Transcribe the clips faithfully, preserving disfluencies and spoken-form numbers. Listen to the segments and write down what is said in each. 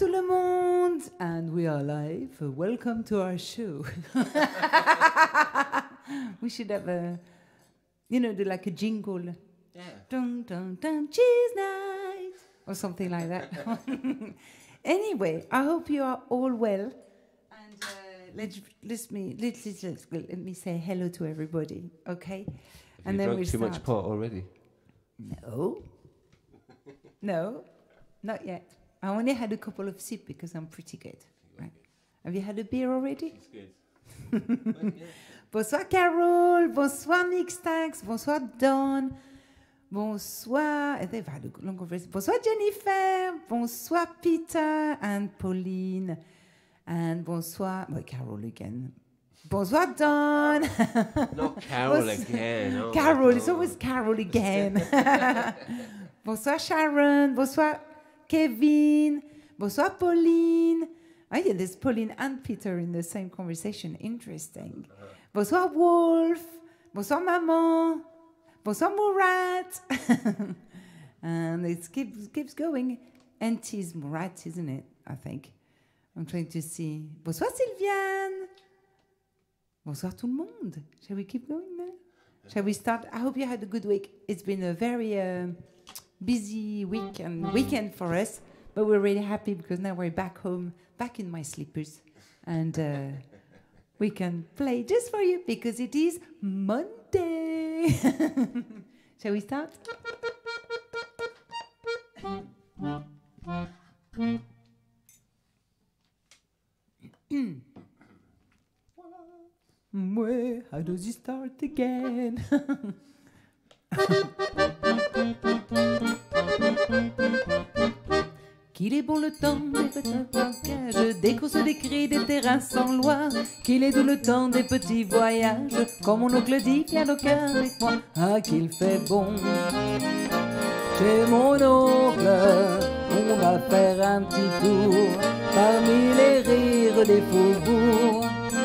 tout le monde! And we are live. Welcome to our show. We should have a, you know, do like a jingle. Yeah. Dun, dun, dun, cheese night! Or something like that. Anyway, I hope you are all well. And uh, let, let, me, let, let, let, let me say hello to everybody, okay? Have and you then drunk we too start. much pot already? No. No, not yet. I only had a couple of sips because I'm pretty good. Right. Have you had a beer already? It's good. Bonsoir Carol, bonsoir Nick Stacks, bonsoir Don, bonsoir, bonsoir Jennifer, bonsoir Peter and Pauline, and bonsoir, well, Carol again. Bonsoir Don. Not Carol again. Oh Carol, it's always Carol again. Bonsoir Sharon, bonsoir Kevin, bonsoir Pauline. Oh yeah, there's Pauline and Peter in the same conversation. Interesting. Uh-huh. Bonsoir Wolf, bonsoir Maman, bonsoir Murat. And it keeps, keeps going. And it is Murat, isn't it? I think. I'm trying to see. Bonsoir Sylviane. Bonsoir tout le monde. Shall we keep going then? Shall we start? I hope you had a good week. It's been a very uh, busy week and weekend for us, but we're really happy because now we're back home, back in my slippers, and uh, we can play just for you because it is Monday. Shall we start? Where, how does it start again? Qu'il est bon le temps des petits bancages, des courses, des cris, des terrains sans loi. Qu'il est doux le temps des petits voyages, comme mon oncle dit, viens donc avec moi. Ah, qu'il fait bon chez mon oncle, on va faire un petit tour parmi les rires des faubourgs.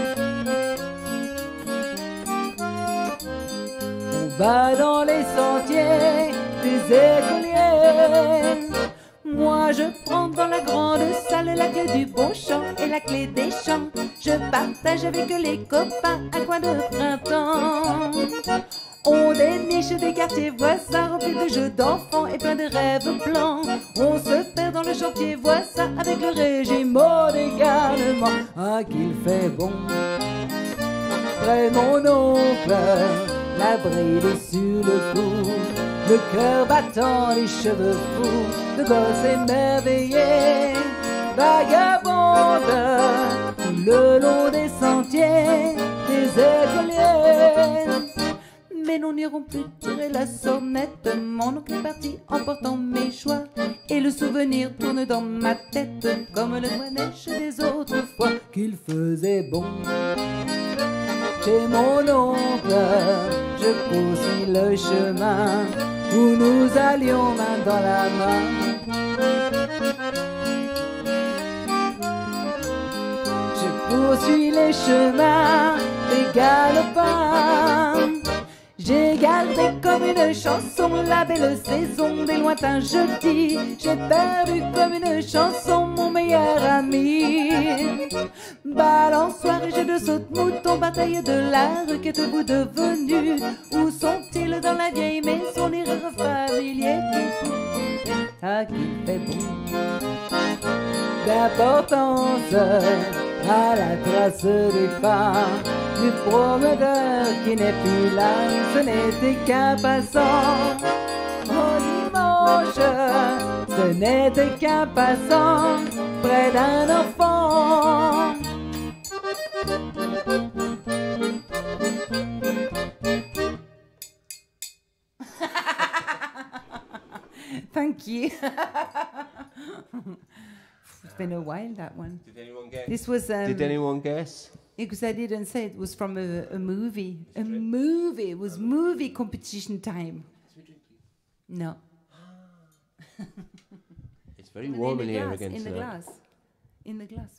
Va dans les sentiers des écoliers. Moi je prends dans la grande salle la clé du bon champ et la clé des champs. Je partage avec les copains un coin de printemps. On déniche des quartiers voisins remplis de jeux d'enfants et plein de rêves blancs. On se perd dans le chantier voisin avec le régiment des garnements. Ah qu'il fait bon près mon oncle, la bride sur le cou, le cœur battant, les cheveux fous, le gosse émerveillé, vagabonde, tout le long des sentiers, des écoliers. Mais nous n'irons plus tirer la sonnette, mon oncle est parti en portant mes choix, et le souvenir tourne dans ma tête, comme le doigt-neige des autres fois, qu'il faisait bon. Chez mon oncle, je poursuis le chemin où nous allions main dans la main. Je poursuis les chemins des galopins. J'ai gardé comme une chanson la belle saison des lointains jeudis. J'ai perdu comme une chanson mon meilleur ami. Balançoire et jeu de saute-mouton, bataille de la rue, qu'êtes-vous devenus? Où sont-ils dans la vieille maison, les rires familiers? Ah, qui fait bon d'importance à la trace des pas du promeneur qui n'est plus là, ce n'était qu'un passant. Au dimanche, ce n'était qu'un passant près d'un enfant. Thank you. It's been a while, that one. Did anyone guess? This was. Um, Did anyone guess? Because I didn't say it was from a, a movie. A movie. It was movie competition time. No. It's very warm in, in here glass, again. In the so. glass. In the glass.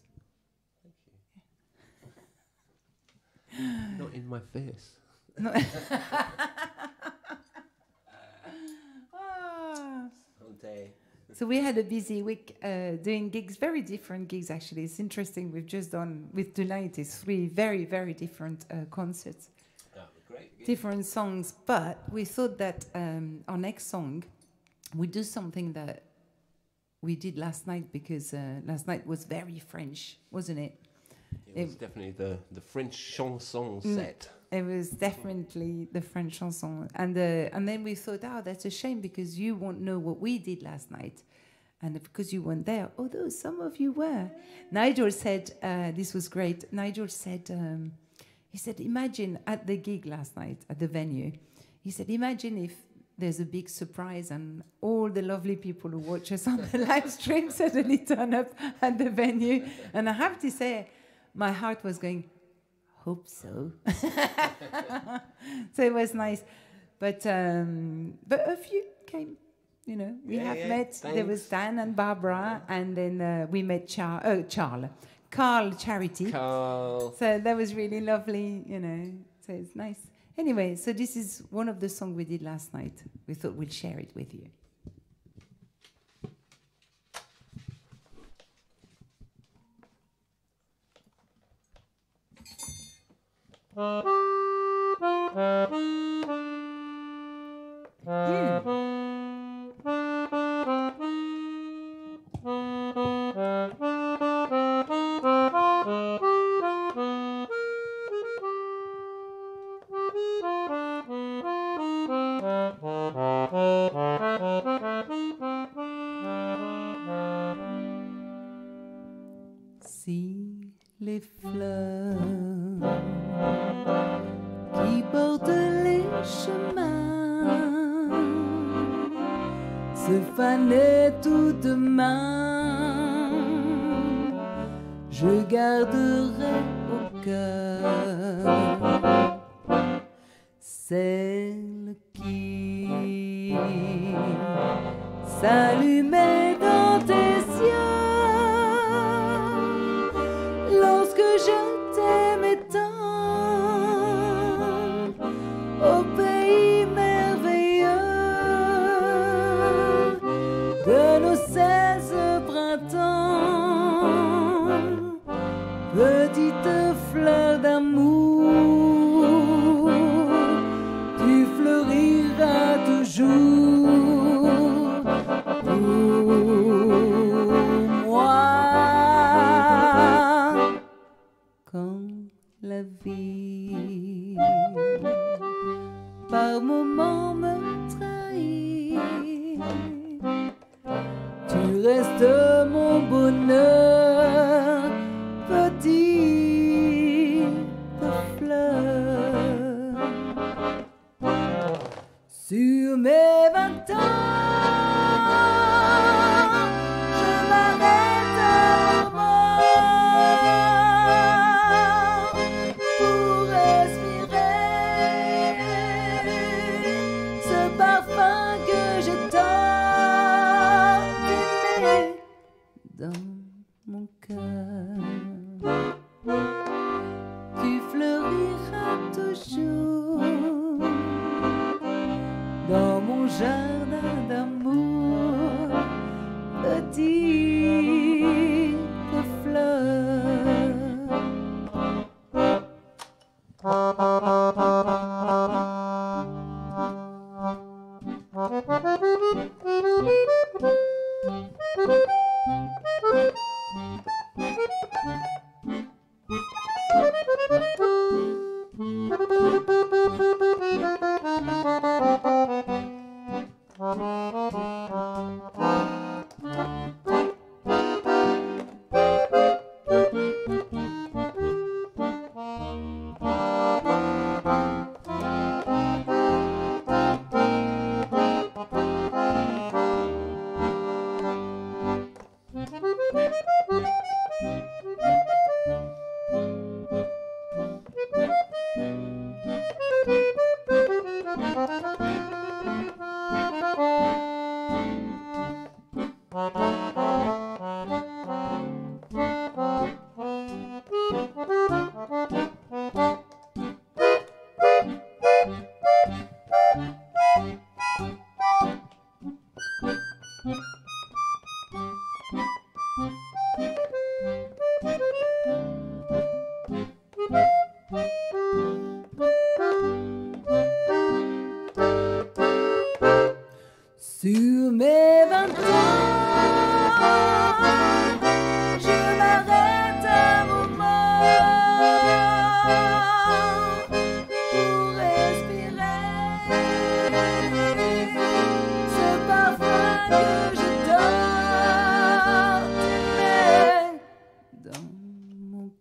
Not in my face. No. Ah. Santé. So we had a busy week uh, doing gigs, very different gigs actually. It's interesting. We've just done with tonight is three very very different uh, concerts, Oh, great. Yeah. different songs. But we thought that um, our next song, we do something that we did last night because uh, last night was very French, wasn't it? It was it, definitely the, the French chanson mm, set. It was definitely the French chanson. And, uh, and then we thought, oh, that's a shame because you won't know what we did last night. And because you weren't there, although some of you were. Nigel said, uh, this was great. Nigel said, um, he said, imagine at the gig last night, at the venue, he said, imagine if there's a big surprise and all the lovely people who watch us on the live stream suddenly turn up at the venue. And I have to say, my heart was going, hope so. So it was nice. But um, but a few came, you know. We yeah, have yeah, met. thanks. There was Dan and Barbara, and then uh, we met Char- oh, Charles. Carl Charity. Carl. So that was really lovely, you know. So it's nice. Anyway, so this is one of the songs we did last night. We thought we'd share it with you. Mm. Si les fleurs qui bordent les chemins se fanaient tout demain, je garderai au cœur celle qui s'allumait dans tes yeux lorsque je t'aimais tant au pays merveilleux de nos seize printemps, petite fleur d'amour, tu fleuriras toujours pour moi. Quand la vie par moments me trahit, tu restes mon bonheur, petite fleur. Sur mes vingt ans, je m'arrête un moment pour respirer ce parfum que j'ai tant aimé dans mon cœur. Tu fleuriras toujours dans mon jardin d'amour, petite fleur.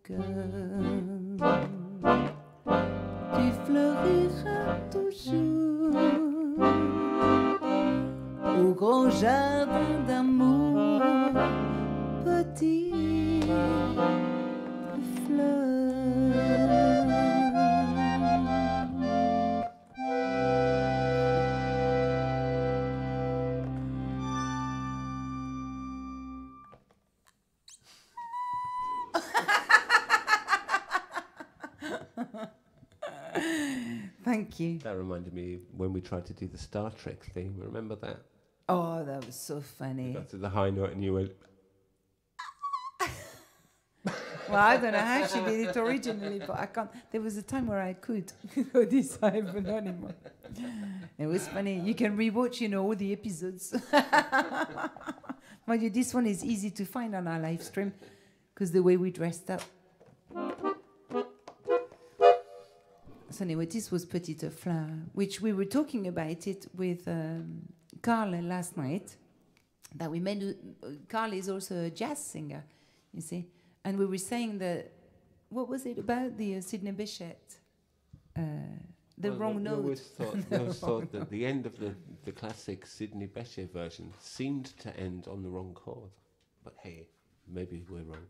cœur. Tu fleuriras toujours au grand jardin d'amour, petite fleur. Thank you. That reminded me when we tried to do the Star Trek theme. Remember that? Oh, that was so funny. You got to the high note and you went... Well, I don't know how she did it originally, but I can't. There was a time where I could go this high, but not anymore. It was funny. You can rewatch, you know, all the episodes. Mind you, this one is easy to find on our live stream because the way we dressed up. So anyway, this was Petite Fleur, which we were talking about it with um, Carl last night. That we made. Uh, Carl is also a jazz singer, you see, and we were saying that. What was it about the uh, Sidney Bechet? Uh, the well, wrong we note. always thought, we always thought that the end of the, the classic Sidney Bechet version seemed to end on the wrong chord. But hey, maybe we're wrong.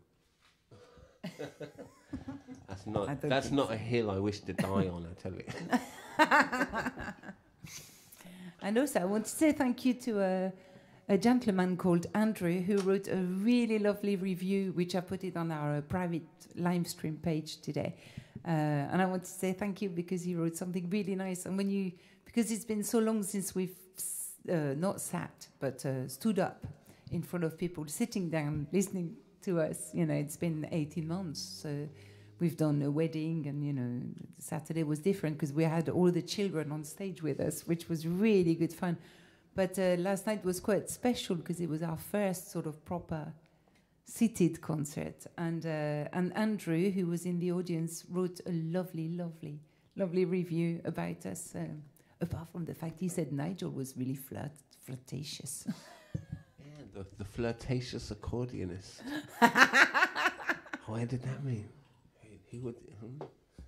That's not that's not so. a hill I wish to die on, I tell you. And also, I want to say thank you to a, a gentleman called Andrew who wrote a really lovely review, which I put it on our uh, private live stream page today. Uh, and I want to say thank you because he wrote something really nice. And when you, because it's been so long since we've uh, not sat, but uh, stood up in front of people, sitting down, listening to us. You know, it's been eighteen months. So we've done a wedding, and, you know, Saturday was different because we had all the children on stage with us, which was really good fun. But uh, last night was quite special because it was our first sort of proper seated concert. And uh, and Andrew, who was in the audience, wrote a lovely, lovely, lovely review about us. Um, apart from the fact he said Nigel was really flirt flirtatious. Yeah, the, the flirtatious accordionist. What did that mean? He, he would... Hmm?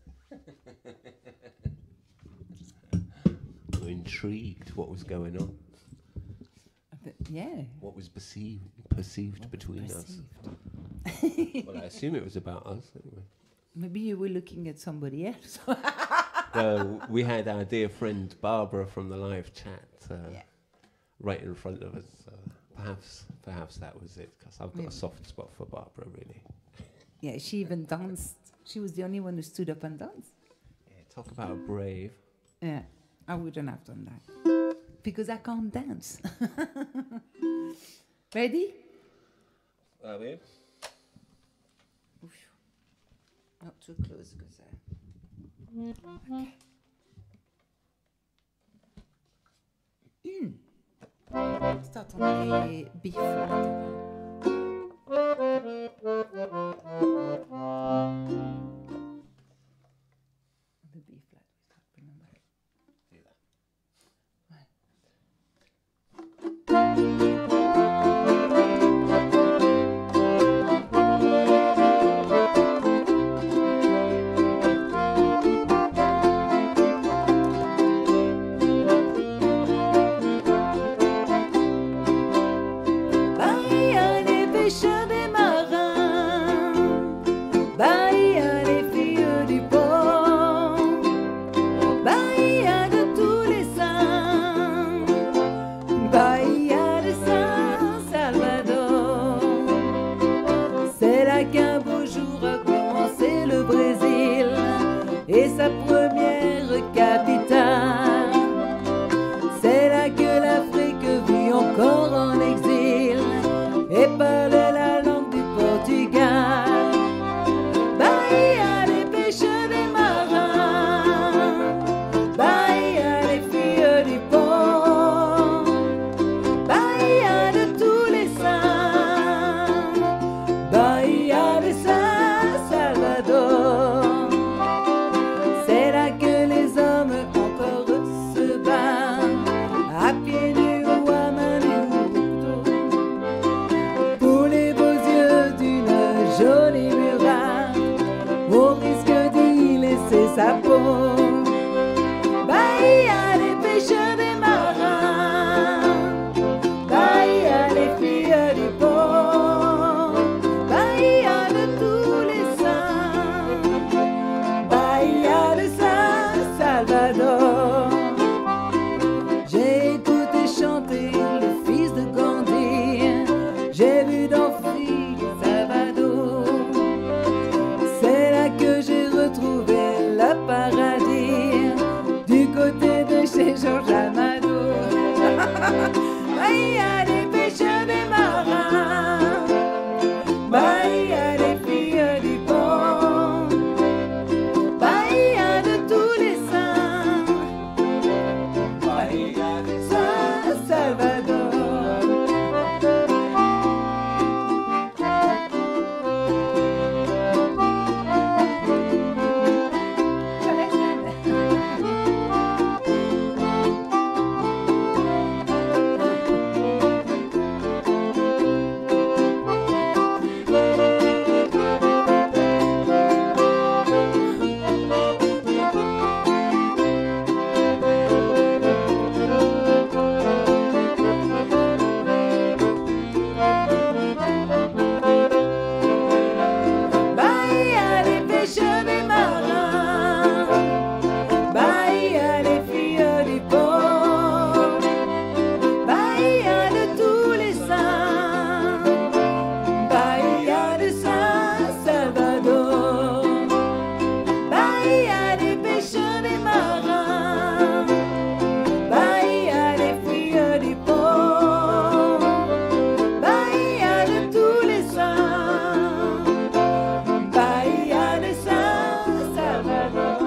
I'm intrigued what was going on. But, yeah. What was perceived, perceived what between perceived? us? Well, I assume it was about us, anyway. Maybe you were looking at somebody else. Well, we had our dear friend Barbara from the live chat uh, yeah. right in front of us. So perhaps, perhaps that was it, because I've got Maybe. a soft spot for Barbara, really. Yeah, she even danced. She was the only one who stood up and danced. Yeah, talk about brave. Yeah, I wouldn't have done that. Because I can't dance. Ready? Are we? Oof. Not too close, because I... Okay. Mm. Start on the B flat. The B flat, we start, remember. Do that. Bahia, les pêcheurs des marins, Bahia, les filles du port, Bahia de tous les saints, Bahia de Saint-Salvador. C'est là qu'un beau jour a commencé le Brésil et sa première capitale. C'est là que l'Afrique vit encore en exil et parle la langue du Portugal. Bahia, les pêcheurs des marins, Bahia, les filles du port, Bahia de tous les saints, Bahia de Saint-Salvador. C'est là que les hommes encore se battent à pieds nus ou à main nue pour les beaux yeux d'une jolie muraille. sa peau. Bahia, les pêcheurs, des marins. Bahia, les filles du port. Bahia de tous les saints. Bahia de San Salvador. J'ai écouté chanter le fils de Gandhi. J'ai vu dans Fille Salvador. C'est là que j'ai retrouvé le paradis du côté de chez Georges Amado. Bahia des pêcheurs, des marins. Bahia des filles du port. Bahia de tous les saints. Bahia de San Salvador. Bahia des pêcheurs, des marins. Bahia des filles du port. Bahia de tous les saints. Bahia de San Salvador. Bahia des pêcheurs, des marins. Bahia des filles du port. Bahia de tous les saints. Bahia de San Salvador.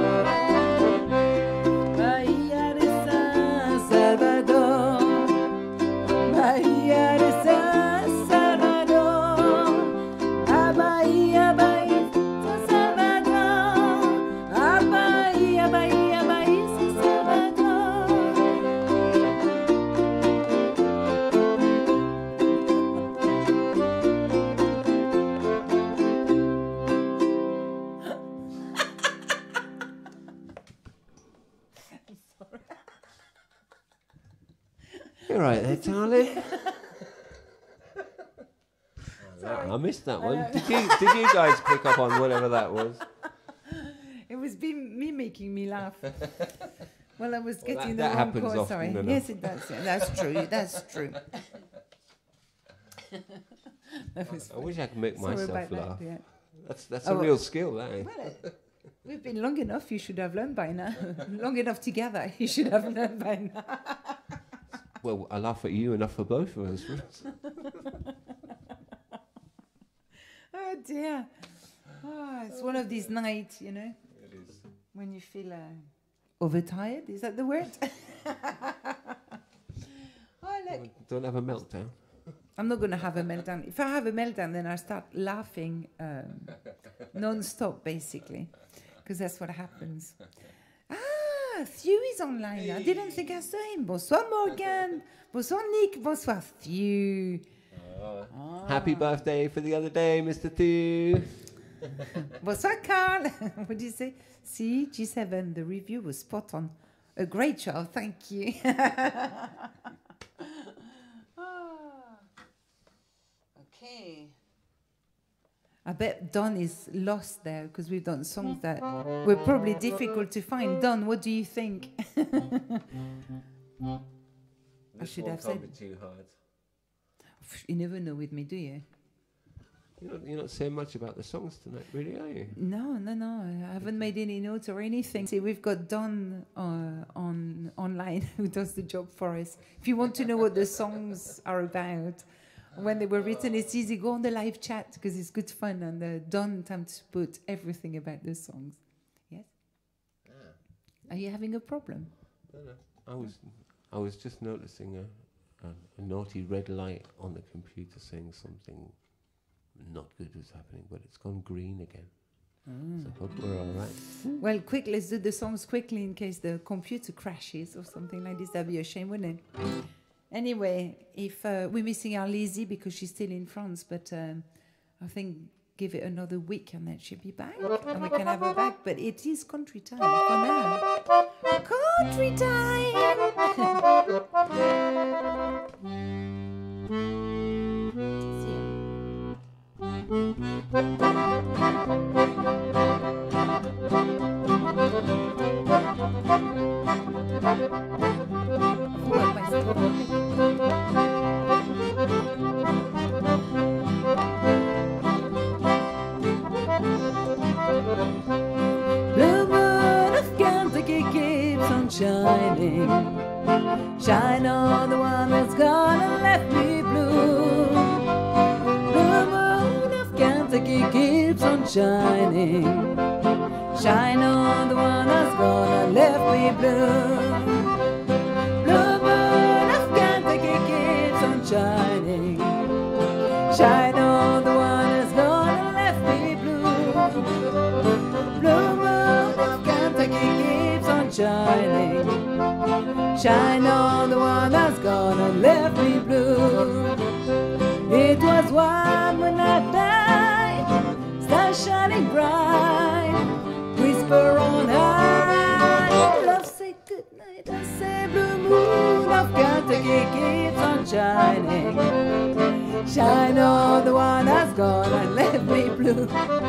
Bahia de San Salvador. Bahia de San Salvador. Ah, Bahia, Bahia, San Salvador. Ah, Bahia, Bahia, Bahia, San Salvador. You're right there, darling. I missed that one. Did you? Did you guys pick up on whatever that was? It was be me making me laugh. Well, I was Well, getting that- that the wrong happens chord. often Sorry. enough. Yes, it does. Yeah, that's true. That's true. That was I wish I could make Sorry myself about that, laugh. yeah. That's that's Oh, a well- real skill, that. Eh? Well, uh, we've been long enough. You should have learned by now. Long enough together. You should have learned by now. Well, I laugh at you enough for both of us. Oh dear. Oh, it's one of these nights, you know, It is. when you feel uh, overtired. Is that the word? Oh, look. Don't have a meltdown. I'm not going to have a meltdown. If I have a meltdown, then I start laughing um, non-stop, basically, because that's what happens. Ah, Thew is online. I didn't think I saw him. Bonsoir, Morgan. Bonsoir, Nick. Bonsoir, Thew. Uh, Ah. Happy birthday for the other day, Mister Thew. Bonsoir, Carl. What did you say? See, G seven, the review was spot on. A great show, thank you. Ah. Okay. I bet Don is lost there because we've done songs that were probably difficult to find. Don, what do you think? I should have said. Too hard. You never know with me, do you? You're not, you're not saying much about the songs tonight, really, are you? No, no, no. I haven't made any notes or anything. See, we've got Don uh, on online who does the job for us. If you want to know what the songs are about, when they were written, it's easy. Go on the live chat because it's good fun. And uh, Don attempts to put everything about the songs. Yes? Ah. Are you having a problem? No, no. I was, I was just noticing a, a, a naughty red light on the computer saying something not good was happening, but it's gone green again. Mm. So I hope we're all right. Well, quick, let's do the songs quickly in case the computer crashes or something like this. That'd be a shame, wouldn't it? Anyway, if uh, we're missing our Lizzie because she's still in France, but um, I think give it another week and then she'll be back and we can have her back. But it is country time for now. Country time! Blue moon of Kentucky keeps on shining. Shine on the one that's gonna let me blue. Blue moon of Kentucky keeps on shining. Shine on the one that's gonna let me blue. Blue moon of Kentucky keeps on shining. Shine on the one that's gonna let me blue. Blue moon of Kentucky keeps on shining. Shine on the one that's gonna let me blue. It was one when I died, star shining bright, whisper on high. Love say goodnight, I say blue moon of Kentucky keeps on shining. Shine on the one that's gonna let me blue.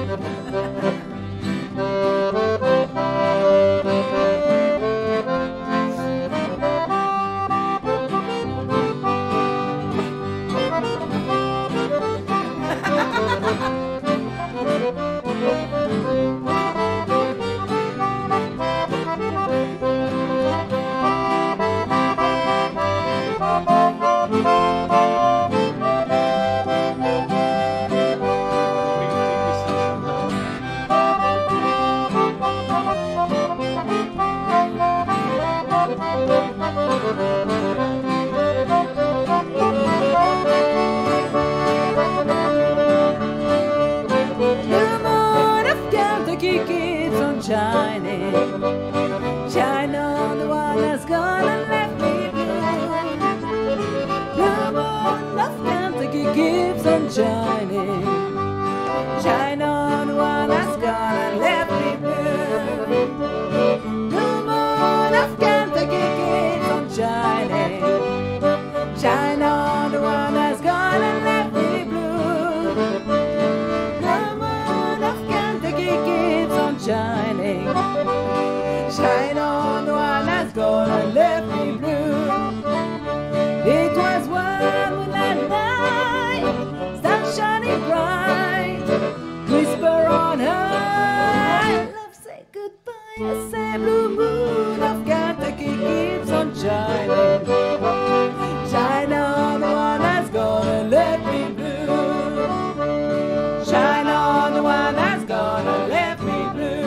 Shining, shine on the one that's gonna let me blue. Blue moon of Kentucky keeps on shining. Shine on the one that's gonna let me blue. Blue moon of Kentucky keeps on shining. Shine on the one that's gonna let me blue. Blue moon of Kentucky keeps on shining. Shine on the one that's gonna let me blue. It was one moonlight night, stars shining bright, whisper on high. Love say goodbye, I say blue moon of Kentucky keeps on shining. Shine on the one that's gonna let me blue. Shine on the one that's gonna let me blue.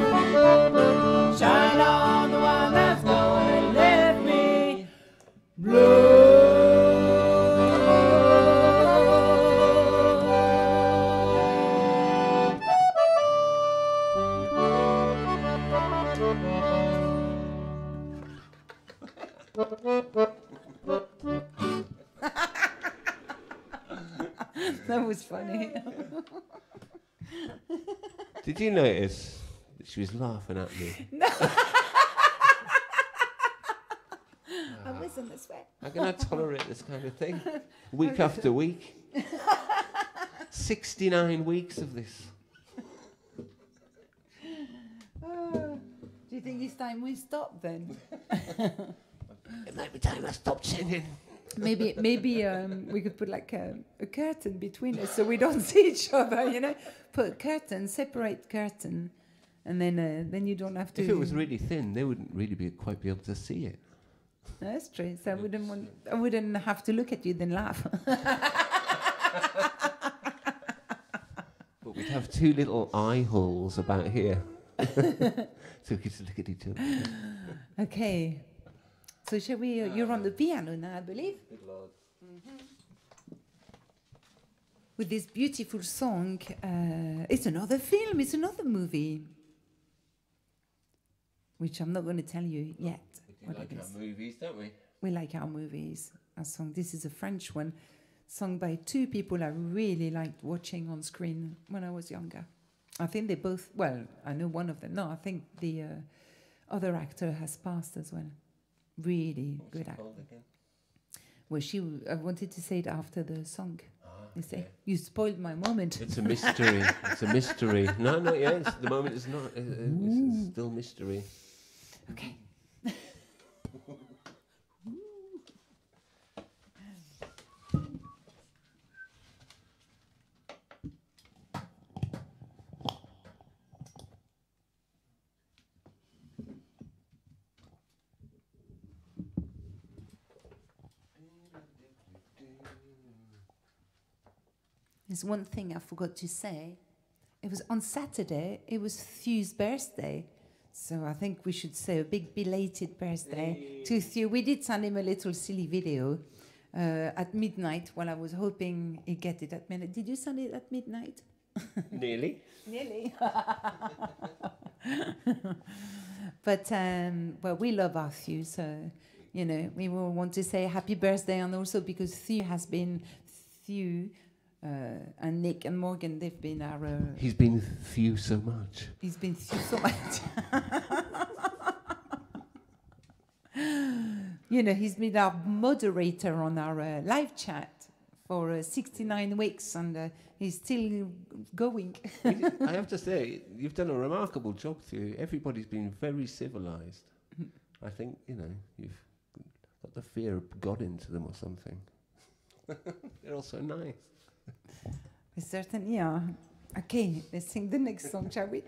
Shine on the one that's gonna let me blue. That was funny. Did you notice that she was laughing at me? No. I wasn't this way. How can I tolerate this kind of thing? Week after week. sixty-nine weeks of this. Oh, do you think it's time we stop then? It might be time I stopped singing. Maybe maybe um, we could put like a, a curtain between us so we don't see each other, you know? Put a curtain, separate curtain, and then uh, then you don't have to... If it was really thin, they wouldn't really be quite be able to see it. That's true. So I wouldn't want, I wouldn't have to look at you then laugh. But we'd have two little eye holes about here. So we could just look at each other. Okay. So shall we... Uh, you're on the piano now, I believe. Good Lord. Mm-hmm. With this beautiful song. Uh, it's another film. It's another movie. Which I'm not going to tell you yet. We do like our movies, don't we? We like our movies. Our song. This is a French one. sung by two people I really liked watching on screen when I was younger. I think they both, well, I know one of them. No, I think the uh, other actor has passed as well. Really What's good actor. Well, she, I wanted to say it after the song. Ah, you say, okay. You spoiled my moment. It's a mystery. It's a mystery. No, not yet. It's, the moment is not. It, it's still mystery. Okay. There's one thing I forgot to say. It was on Saturday, it was Thu's birthday. So I think we should say a big belated birthday hey. to Thu. We did send him a little silly video uh, at midnight while I was hoping he'd get it at midnight. Did you send it at midnight? Nearly. Nearly. But, um, well, we love our Thu, so, you know, we will want to say happy birthday, and also because Thu has been Thu. Uh, and Nick and Morgan, they've been our... Uh, he's been Thu so much. He's been Thu so much. You know, he's been our moderator on our uh, live chat for uh, sixty-nine weeks, and uh, he's still going. I have to say, you've done a remarkable job, Thu. Everybody's been very civilized. I think, you know, you've got the fear of God into them or something. They're all so nice. We certainly are. Okay, let's sing the next song, shall we?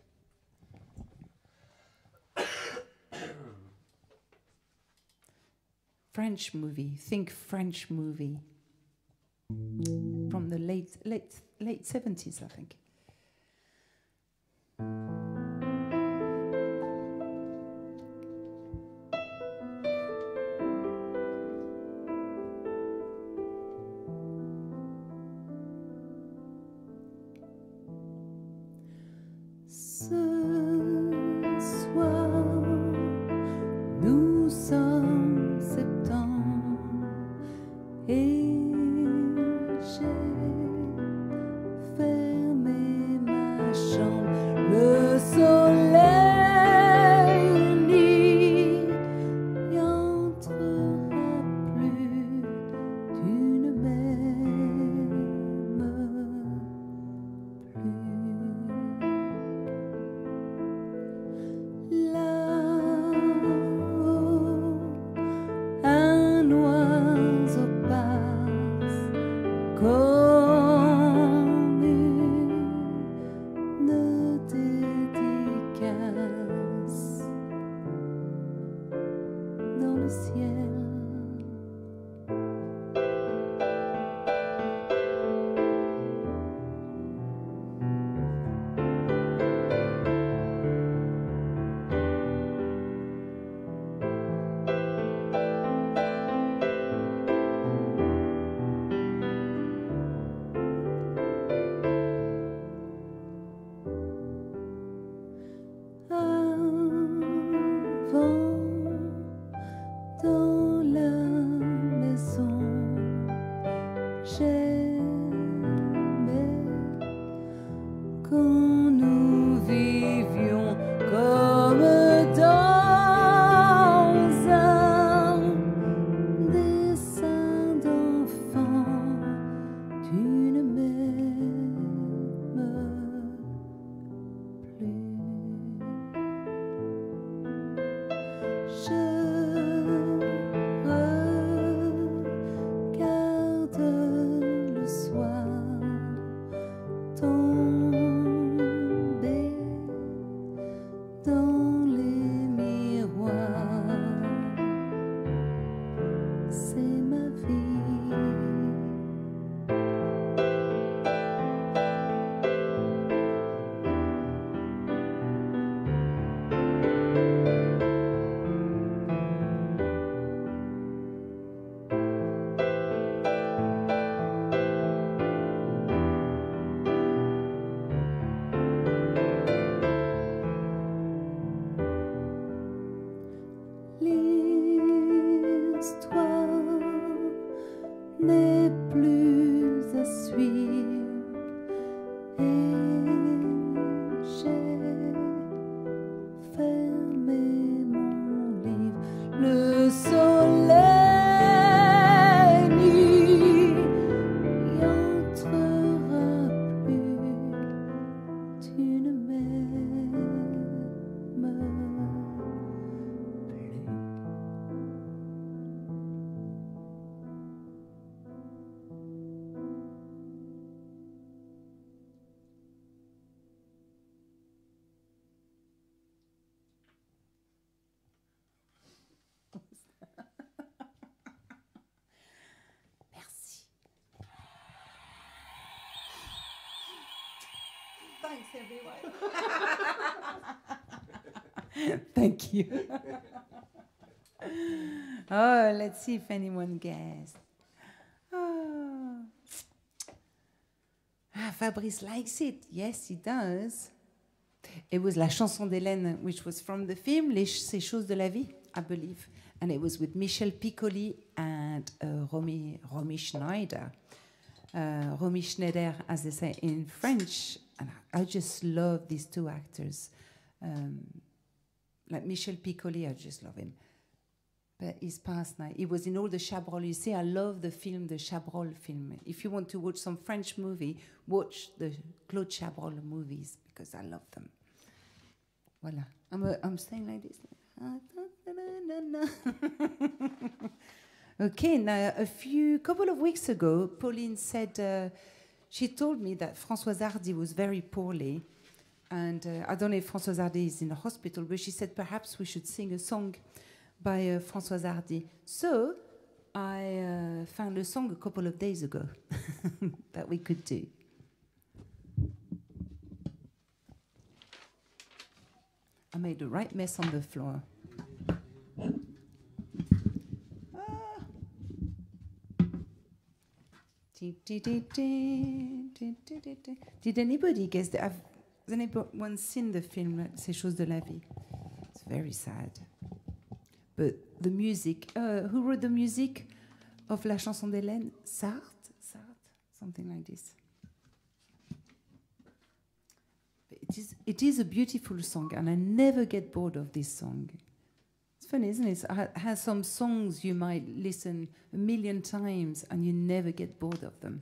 French movie. Think French movie. From the late late late seventies, I think. Thanks, everyone. Thank you. Oh, let's see if anyone guessed. Oh. Ah, Fabrice likes it. Yes, he does. It was La Chanson D'Hélène, which was from the film Les Ch- Ces choses de la vie, I believe. And it was with Michel Piccoli and uh, Romy, Romy Schneider. Uh, Romy Schneider, as they say in French. And I, I just love these two actors. Um, like Michel Piccoli, I just love him. But he's passed now. He was in all the Chabrol. You see, I love the film, the Chabrol film. If you want to watch some French movie, watch the Claude Chabrol movies, because I love them. Voilà. I'm, a, I'm staying like this. Okay, now a few, couple of weeks ago, Pauline said, uh, she told me that Françoise Hardy was very poorly. And uh, I don't know if Françoise Hardy is in a hospital, but she said perhaps we should sing a song by uh, Françoise Hardy. So I uh, found a song a couple of days ago that we could do. I made a right mess on the floor. Ah. Did anybody guess that? Have, has anyone seen the film Ces choses de la vie? It's very sad. But the music, uh, who wrote the music of La Chanson d'Hélène? Sartre? Sartre? Something like this. But it is, it is a beautiful song, and I never get bored of this song. It's funny, isn't it? It has some songs you might listen a million times, and you never get bored of them.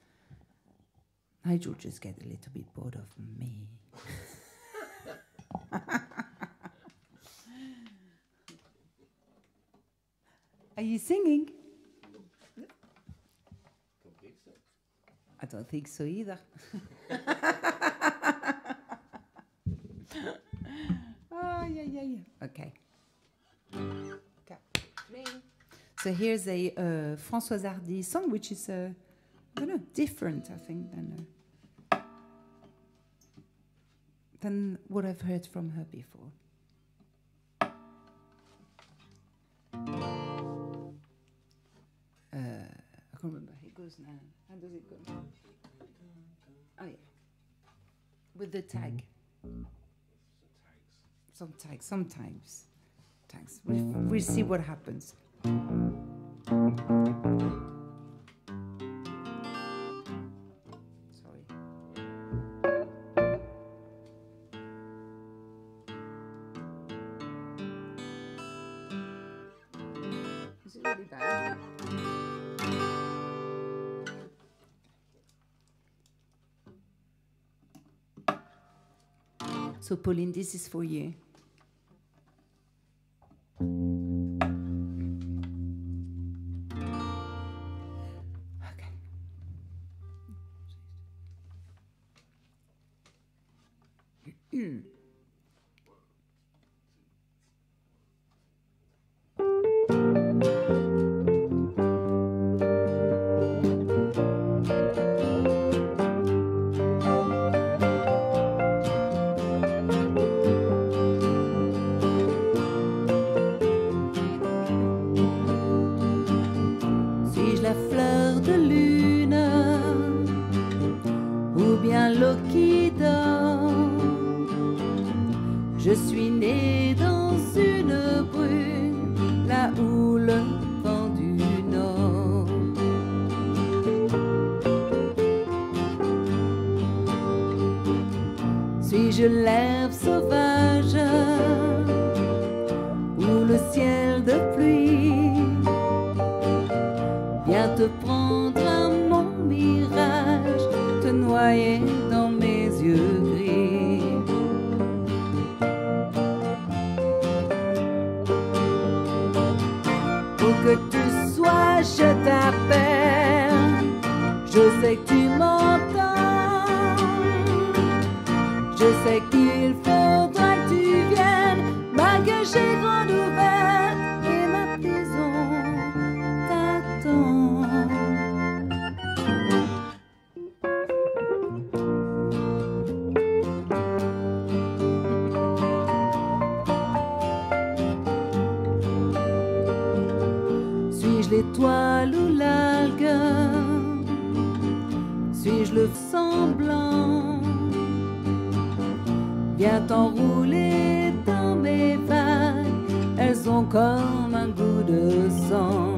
Nigel just get a little bit bored of me. Are you singing? Don't think so. I don't think so either. Oh, yeah, yeah, yeah. Okay. Okay. So here's a uh, Françoise Hardy song, which is, uh, I don't know, different, I think, than, uh, than what I've heard from her before. Uh, I can't remember. It goes now. How does it go? Oh, yeah. With the tag. Some tags, sometimes. Tags. We'll, we'll see what happens. Sorry. Is it really bad? So, Pauline, this is for you. Okay. Suis-je la fleur de lune ou bien l'eau qui dort? Je suis née dans une brume, là où le vent du nord. Suis-je l'herbe sauvage ou le ciel de pluie? Viens te prendre à mon mirage, te noyer dans mes yeux gris. Où que tu sois, je t'appelle, je sais que tu m'entends. Je sais qu'il faudra que tu viennes, ma gueule est grande ouverte et ma prison t'attend. l'étoile ou l'algue? Suis-je le semblant? Viens t'enrouler dans mes vagues, elles ont comme un goût de sang.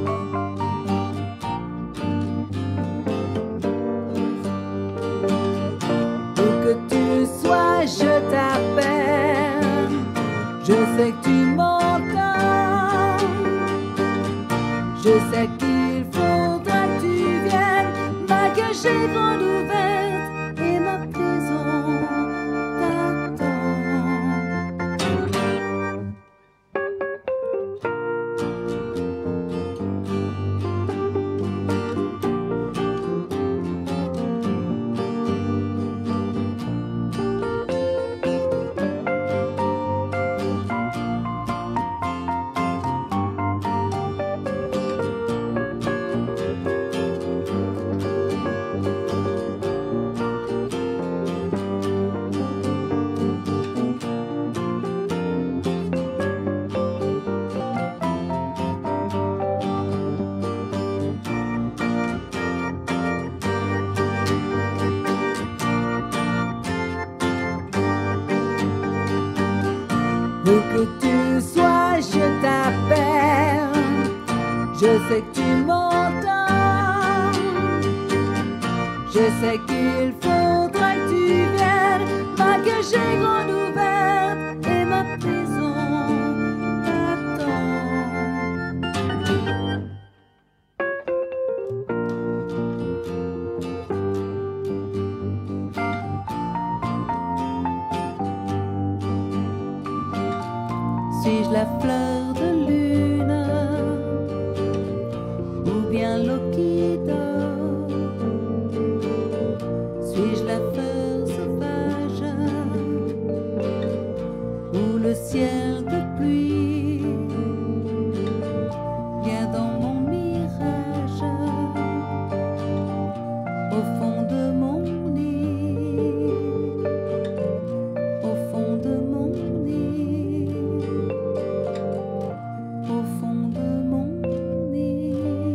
Où que tu sois, je t'appelle, je sais que tu m'entends, je sais qu'il faudra que tu viennes, ma cage est grande ouverte et ma prison t'attend. Où que tu sois, je t'appelle, je sais que tu m'entends, je sais qu'il faudra que tu viennes, ma cage est grande ouverte et ma prison t'attend. Suis-je la fleur de lune ou bien l'eau qui dort? Suis-je la fleur sauvage ou le ciel de pluie? Viens dans mon mirage, au fond de mon nid, au fond de mon nid, au fond de mon nid.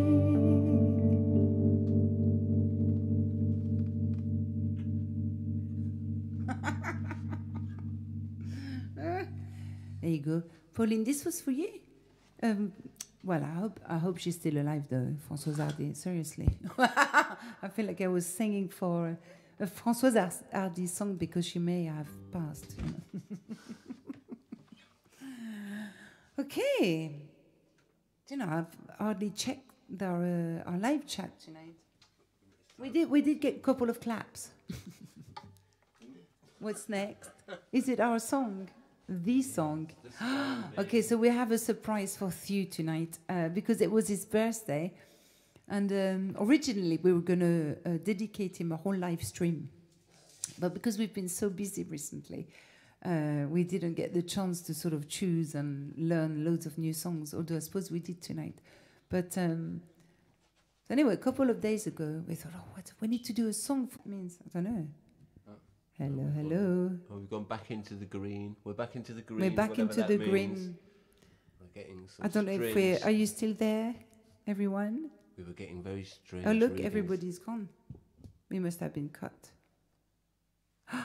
There you go. Pauline, this was for you. Um, well, I hope, I hope she's still alive, though, Françoise Hardy. Seriously. I feel like I was singing for a Françoise Hardy song because she may have passed. You know. Okay. You know, I've hardly checked our, uh, our live chat tonight. We did, we did get a couple of claps. What's next? Is it our song? The song. Okay, so we have a surprise for Thew tonight uh, because it was his birthday, and um, originally we were going to uh, dedicate him a whole live stream, but because we've been so busy recently, uh, we didn't get the chance to sort of choose and learn loads of new songs. Although I suppose we did tonight, but um, anyway, a couple of days ago we thought, oh, what we need to do a song for means I don't know. Hello, hello. Oh, we've gone back into the green. We're back into the green. We're back into the means. green. We're getting some I don't know if we're... Are you still there, everyone? We were getting very strange. Oh, look, readings. everybody's gone. We must have been cut. Are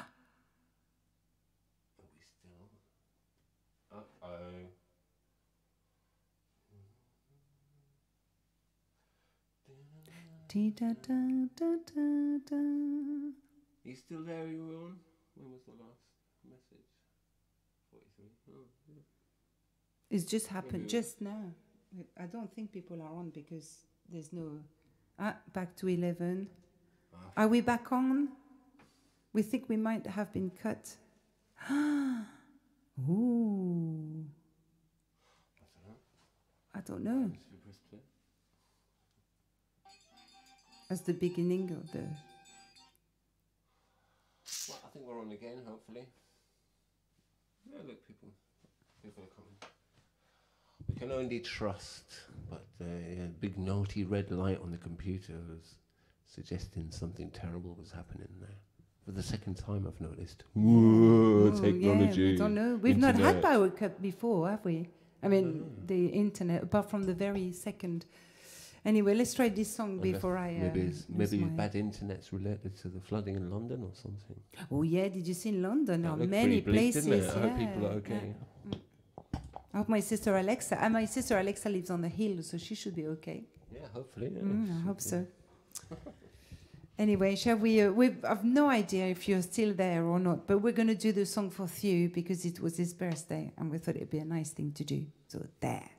we still? Uh-oh. Dee-da-da-da-da-da. Are you still there, everyone? When was the last message? forty-three. Oh, yeah. It's just happened Maybe just now. I don't think people are on because there's no... Ah, back to eleven. Ah. Are we back on? We think we might have been cut. Ooh. I don't know. That's the beginning of the... Well, I think we're on again, hopefully. Yeah, look, people. People are coming. We can only trust, but the uh, big naughty red light on the computer was suggesting something terrible was happening there. For the second time, I've noticed. Whoa, Oh, technology. yeah, we don't know. We've internet. not had power cut before, have we? I mean, the internet, apart from the very second Anyway, let's try this song Unless before I. Uh, maybe it's, lose maybe my- bad internet's related to the flooding in London or something. Oh yeah, did you see in London? That There are looked many pretty bleak, places. didn't it? I yeah, hope people are okay. yeah. I hope my sister Alexa. Uh, my sister Alexa lives on the hill, so she should be okay. Yeah, hopefully. Yeah. Mm, I hope so. Anyway, shall we? Uh, we I've no idea if you're still there or not, but we're going to do the song for Thew because it was his birthday, and we thought it'd be a nice thing to do. So there.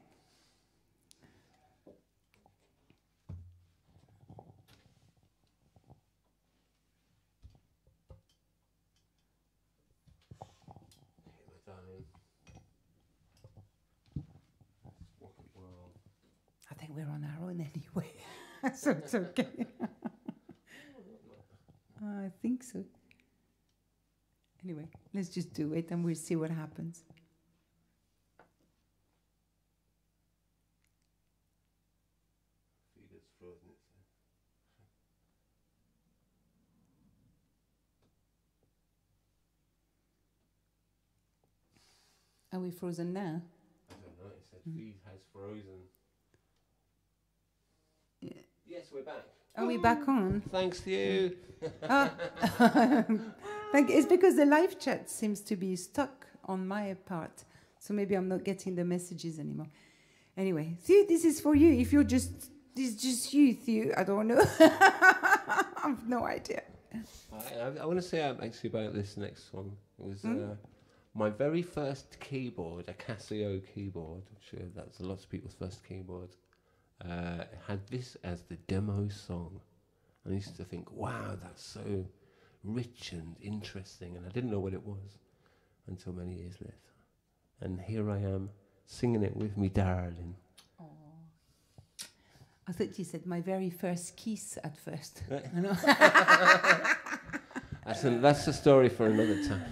I think we're on our own anyway, so it's okay. I think so. Anyway, let's just do it and we'll see what happens. Are we frozen now? I don't know, it said feed has frozen. Yeah. Yes, we're back. Are we back on? Thanks to you. Ah. Thank, it's because the live chat seems to be stuck on my part. So maybe I'm not getting the messages anymore. Anyway, Thew, this is for you. If you're just, this is just you, Thew. I don't know. I have no idea. I, I, I want to say um, actually about this next one. It was Mm. uh, my very first keyboard, a Casio keyboard. I'm sure that's lots of people's first keyboard. Uh, had this as the demo song. And I used to think, wow, that's so rich and interesting. And I didn't know what it was until many years later. And here I am singing it with me, darling. Oh. I thought you said my very first kiss at first. That's a, that's a story for another time.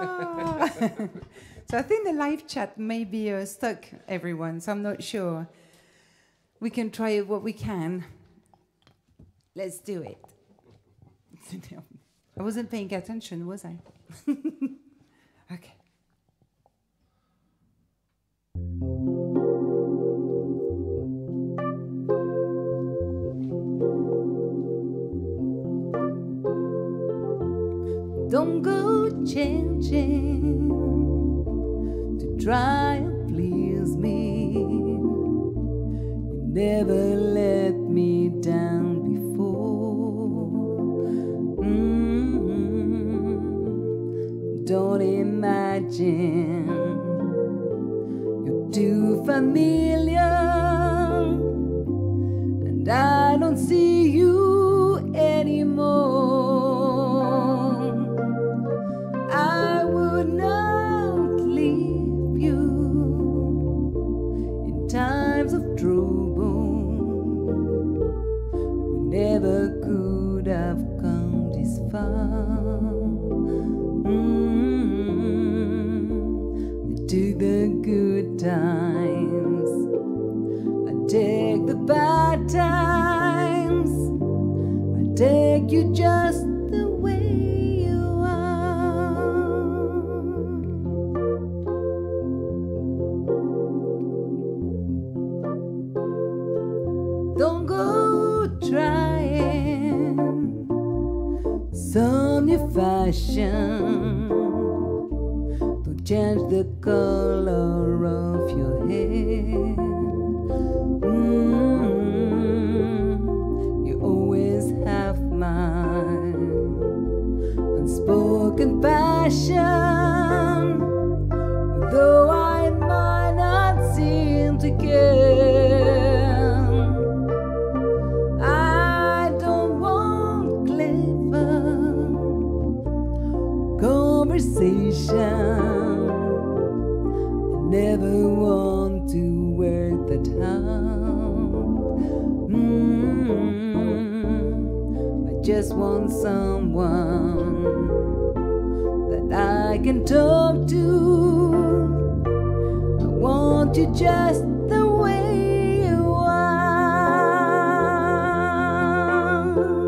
So I think the live chat may be uh, stuck, everyone, so I'm not sure. We can try what we can. Let's do it. I wasn't paying attention, was I? Okay. Don't go changing to try and please me. You never let me down before. Mm-hmm. Don't imagine you're too familiar, and I don't see you anymore. I would not leave you in times of trouble. We never could have come this far. Mm-hmm. I took the good times, I take the bad times, I take you just the way you are. Don't go trying some new fashion. Don't change the color of your hair. Mm, you always have mine unspoken passion, though I might not seem to care. I don't want clever conversation. Never want to work that hard. Mm, I just want someone that I can talk to. I want you just the way you are.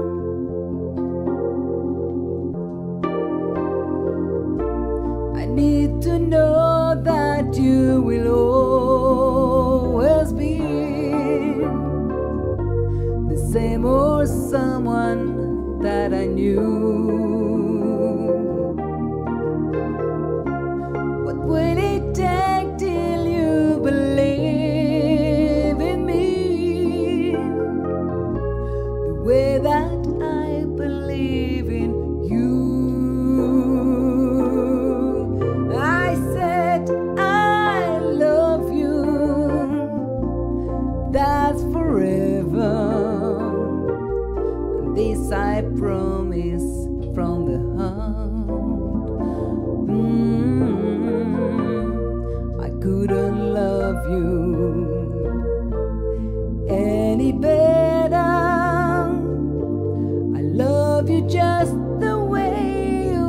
I need to know that you will always be more someone that I knew. What will it take till you believe in me the way that I believe in you? I said I love you, that's forever. This I promise from the heart. Mm, I couldn't love you any better. I love you just the way you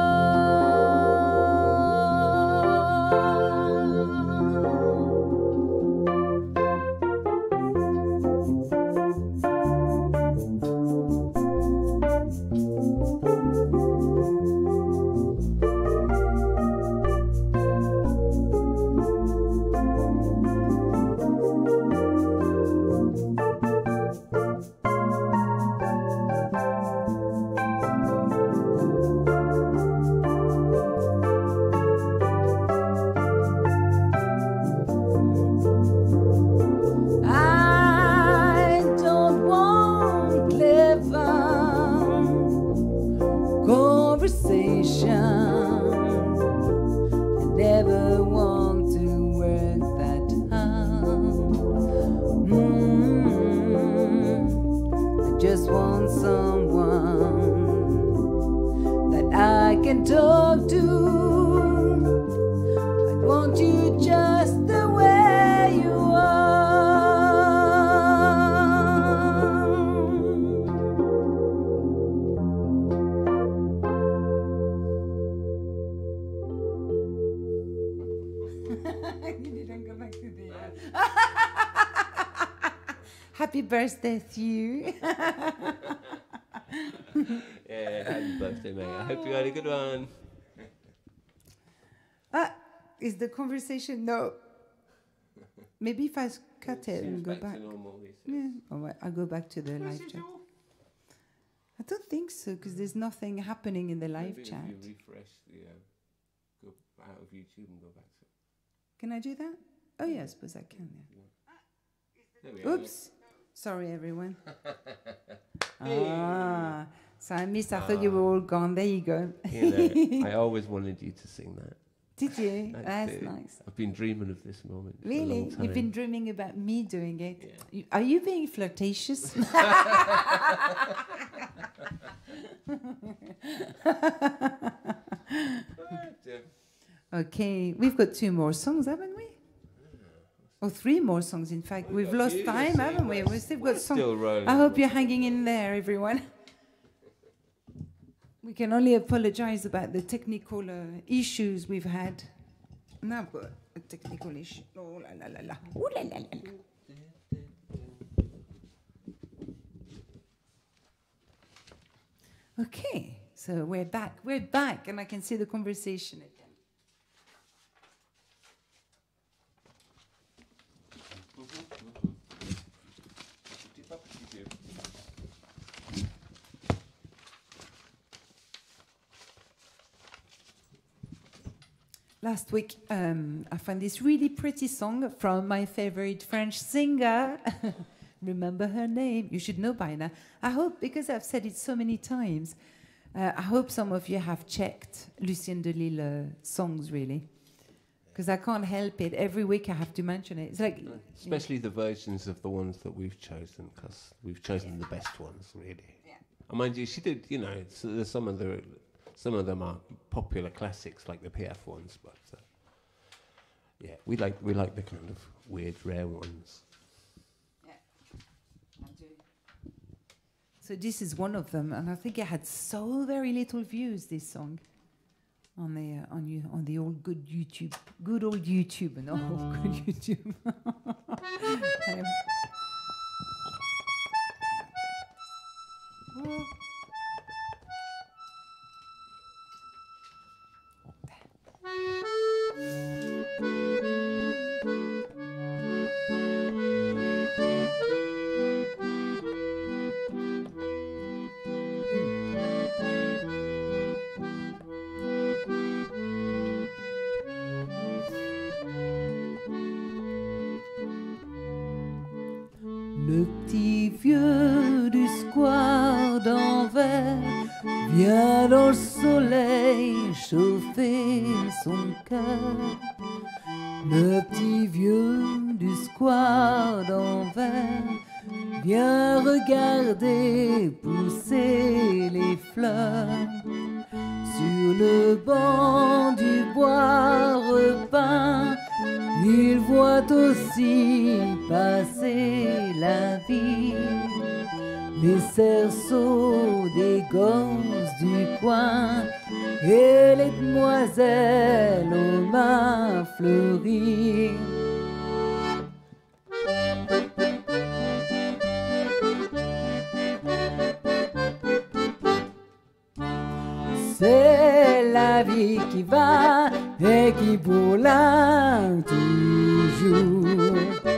talk to. I want you just the way you are. You didn't go back to the end. Happy birthday to you. Yeah, happy birthday, mate. I hope you had a good one. Ah, is the conversation? No. Maybe if I cut it and go back. back to normal, Yeah. All right, I'll go back to the live chat. I don't think so, because there's nothing happening in the live Maybe chat. if you refresh the, uh, go out of YouTube and go back to it. Can I do that? Oh, yeah, I suppose I can. There we Yeah. are. Oops. Sorry, everyone. Ah, so I missed. I thought you were all gone. There you go. You know, I always wanted you to sing that. Did you? That's That's it. nice. I've been dreaming of this moment for a Really? long time. You've been dreaming about me doing it? Yeah. You, are you being flirtatious? Okay, we've got two more songs, haven't we? Or three more songs, in fact. We've, we've lost you, time, haven't we? We've still got songs. Still rolling. I hope you're hanging in there, everyone. We can only apologize about the technical uh, issues we've had. Now I've got a technical issue. Oh, la, la, la, la. Ooh, la, la, la, la. Okay, so we're back. We're back, and I can see the conversation again. Last week, um, I found this really pretty song from my favorite French singer. Remember her name? You should know by now. I hope, because I've said it so many times, uh, I hope some of you have checked Lucien Delille uh, songs, really. Because I can't help it. Every week I have to mention it. It's like, especially yeah. the versions of the ones that we've chosen, because we've chosen yeah. the best ones, really. Yeah. And mind you, she did, you know, so there's some of the... Some of them are popular classics, like the P F ones, but uh, yeah, we like we like the kind of weird, rare ones. Yeah, I do. So this is one of them, and I think it had so very little views. This song on the uh, on you on the old good YouTube, good old YouTube, no good YouTube. um, Le petit vieux du square d'Anvers vient dans le soleil chauffer son cœur. Le petit vieux du square d'Anvers vient regarder pousser les fleurs. Sur le banc du bois repeint, il voit aussi passer la vie. Les cerceaux des gosses du coin et les demoiselles aux mains fleuries. C'est la vie qui va et qui bourlingue toujours.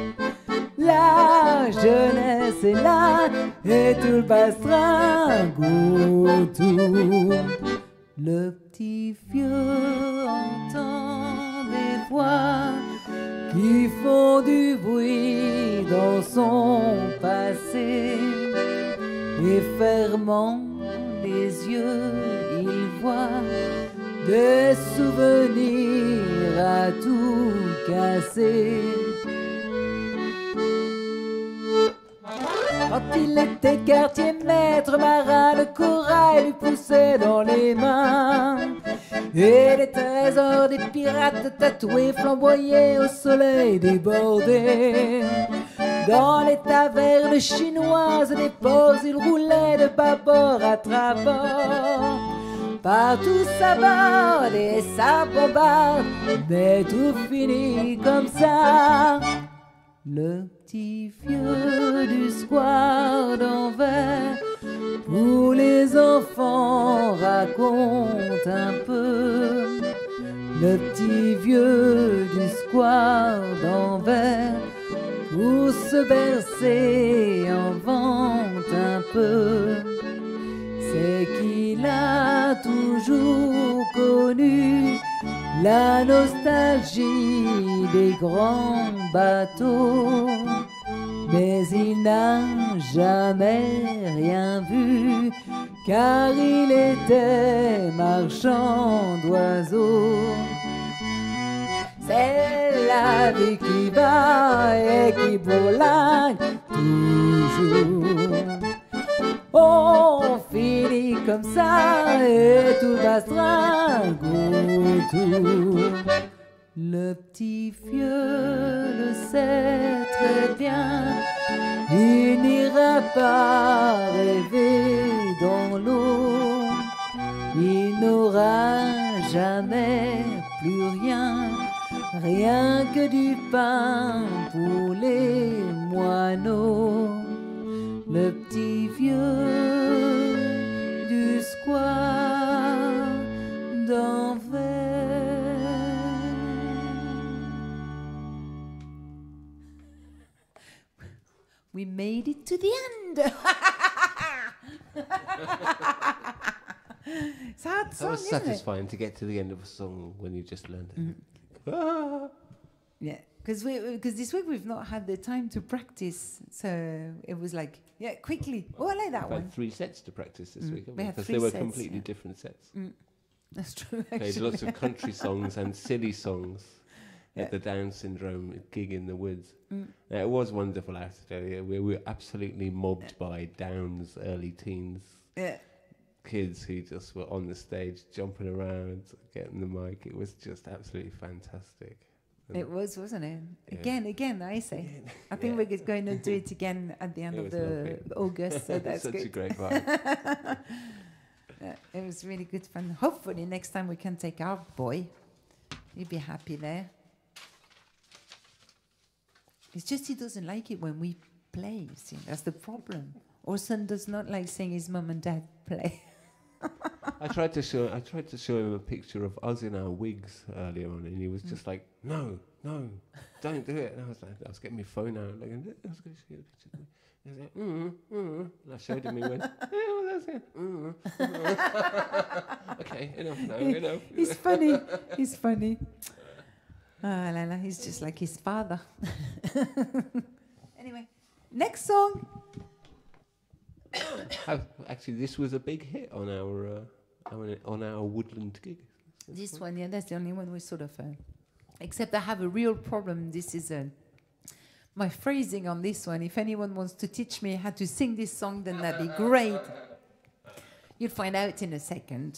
La jeunesse est là et tout le passe-train autour. Le petit vieux entend des voix qui font du bruit dans son passé. Et fermant les yeux, il voit des souvenirs à tout casser. Quand il était quartier maître marin, le corail lui poussait dans les mains. Et les trésors des pirates tatoués flamboyaient au soleil débordé. Dans les tavernes chinoises des ports, il roulait de bâbord à trabord. Partout ça borde et ça bombarde, mais tout finit comme ça. Le petit vieux du square d'Anvers, pour les enfants, raconte un peu. Le petit vieux du square d'Anvers, pour se bercer, invente un peu. C'est qu'il a toujours connu la nostalgie des grands bateaux, mais il n'a jamais rien vu, car il était marchand d'oiseaux. C'est la vie qui va et qui bourlingue toujours. On finit comme ça et tout passe-train autour. Le petit vieux le sait très bien, il n'ira pas rêver dans l'eau. Il n'aura jamais plus rien, rien que du pain pour les moineaux. Le petit vieux du square d'Anvers. We made it to the end. Sad song, That was isn't satisfying to get to the end of a song when you just learned it. Mm-hmm. Ah! Yeah, because we because this week we've not had the time to practice, so it was like, yeah, quickly. Oh, I like that I've one. had three sets to practice this Mm. week, haven't We we? had Because three they were sets, completely yeah. different sets. Mm. That's true. Played Actually. lots of country songs and silly songs Yeah. at the Down syndrome gig in the woods. Mm. Uh, it was wonderful, I have to tell you. We were absolutely mobbed by Down's early teens. Yeah. Kids who just were on the stage jumping around, getting the mic. It was just absolutely fantastic. And It was, wasn't it? Yeah. Again, again, I say. Again. I think Yeah. we're just going to do it again at the end It of was the lovely. August, so that's Such good. a great vibe. Yeah, it was really good fun. Hopefully next time we can take our boy. He'll be happy there. It's just he doesn't like it when we play, you see. That's the problem. Our son does not like seeing his mum and dad play. I tried to show I tried to show him a picture of us in our wigs earlier on, and he was just like, "No, no, don't do it." And I was like, I was getting my phone out, like, I was going to show you a picture. Of me. And he was like, mm, mm. And I showed him. He went, "Yeah, well, that's it." Mm, mm. Okay, enough now, enough. He's funny. He's funny. Ah, la, la, he's just like his father. Anyway, Next song. Oh, actually, this was a big hit on our uh, on, on our Woodland gig. This one, yeah, that's the only one we sort of. Uh, except I have a real problem. This is uh, my phrasing on this one. If anyone wants to teach me how to sing this song, then that'd be great. You'll find out in a second.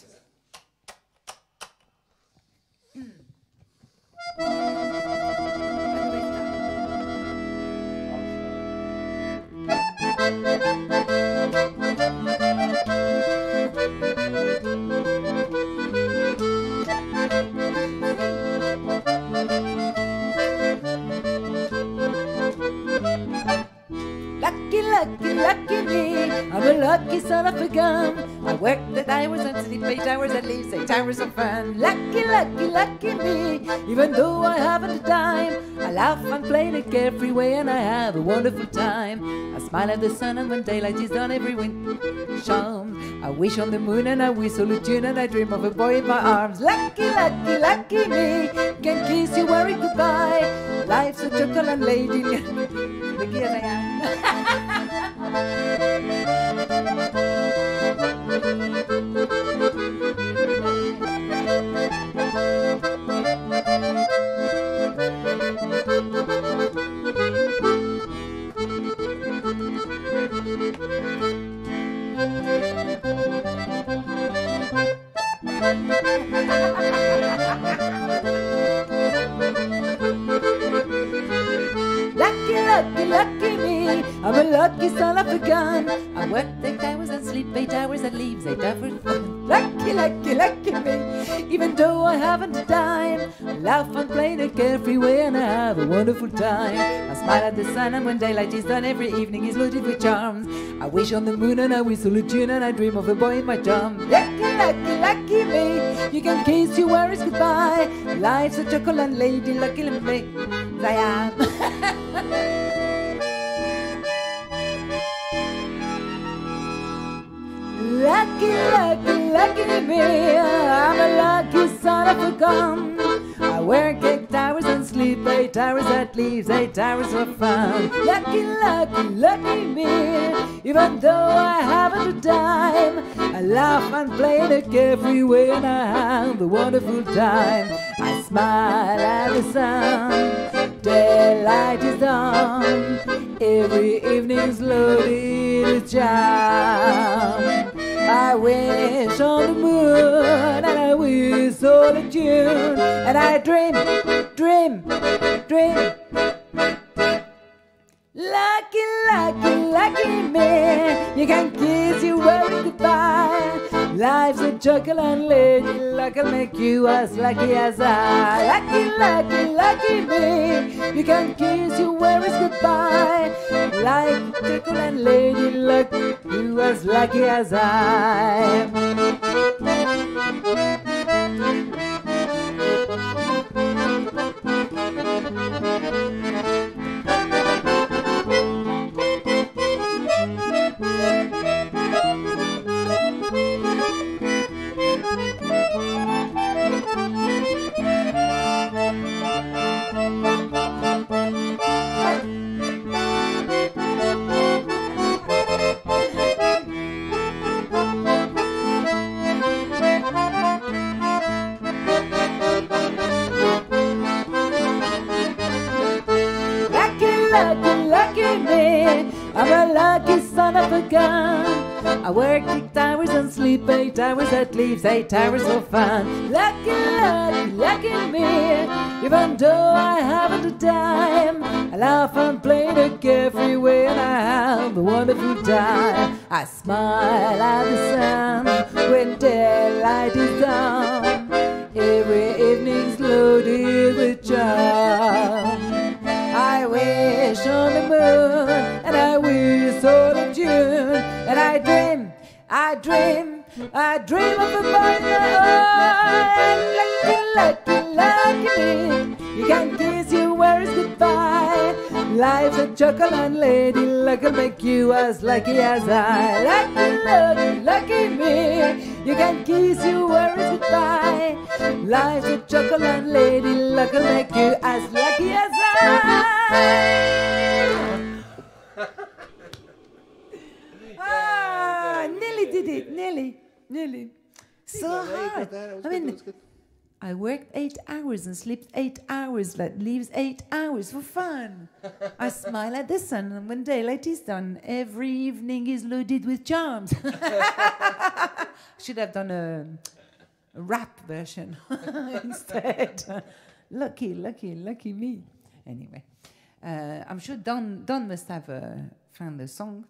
Lucky, lucky, lucky me, I'm a lucky son of a gun. I work the hours and sleep eight hours and leave eight hours of fun. Lucky, lucky, lucky me, even though I haven't a dime. I laugh and play in a carefree way and I have a wonderful time. I smile at the sun and when daylight is done every wind charm. I wish on the moon and I whistle a tune and I dream of a boy in my arms. Lucky, lucky, lucky me, can kiss you worry goodbye. Life's a chocolate lady, lucky as I am. Lucky, lucky, lucky me, I'm a lucky son of a gun. I work eight hours and sleep eight hours and leave eight hours fun. Lucky, lucky, lucky me, even though I haven't a dime. I laugh and play in a carefree way and I have a wonderful time. I smile at the sun and when daylight is done every evening is loaded with charms. I wish on the moon and I whistle a tune and I dream of a boy in my drum. Lucky, lucky, lucky me, you can kiss your worries goodbye. Life's a chocolate lady, lucky me, I am. Lucky, lucky, lucky me, I'm a lucky son of a gun. I work eight hours and sleep eight hours, that leaves eight hours for fun. Lucky, lucky, lucky me, even though I haven't a dime. I laugh and play in a carefree way and I have a wonderful time. I smile at the sun, daylight is done, every evening's loaded with charm. I wish on the moon and I whistle a tune and I dream, dream, dream. Lucky, lucky, lucky me, you can kiss your worry goodbye. Life's a chocolate lady, luck will make you as lucky as I. Lucky, lucky, lucky me, you can kiss your worries goodbye. Like a chocolate lady, luck you as lucky as I. I'm a lucky son of a gun. I work eight hours and sleep eight hours, that leaves eight hours for fun. Lucky, lucky, lucky me, even though I haven't a dime. I laugh and play the carefree way and I have a wonderful time. I smile at the sun when daylight is done, every evening's loaded with charm. I wish on the moon and I whistle a tune and I dream, I dream, I dream of a boy in my heart. Lucky, lucky, lucky me, you can kiss your worries goodbye. Life's a chocolate lady, luck will make you as lucky as I. Lucky, lucky, lucky me, you can kiss your worries goodbye. Life's a chocolate lady, luck will make you as lucky as I. Ah, nearly did it. Nearly, nearly. So Yeah, there you go, hard. there, that was I good, mean, that was good. I worked eight hours and slept eight hours, that leaves eight hours for fun. I smile at the sun, and when daylight is done, every evening is loaded with charms. Should have done a, a rap version instead. Lucky, lucky, lucky me. Anyway, uh, I'm sure Don, Don must have uh, found the song.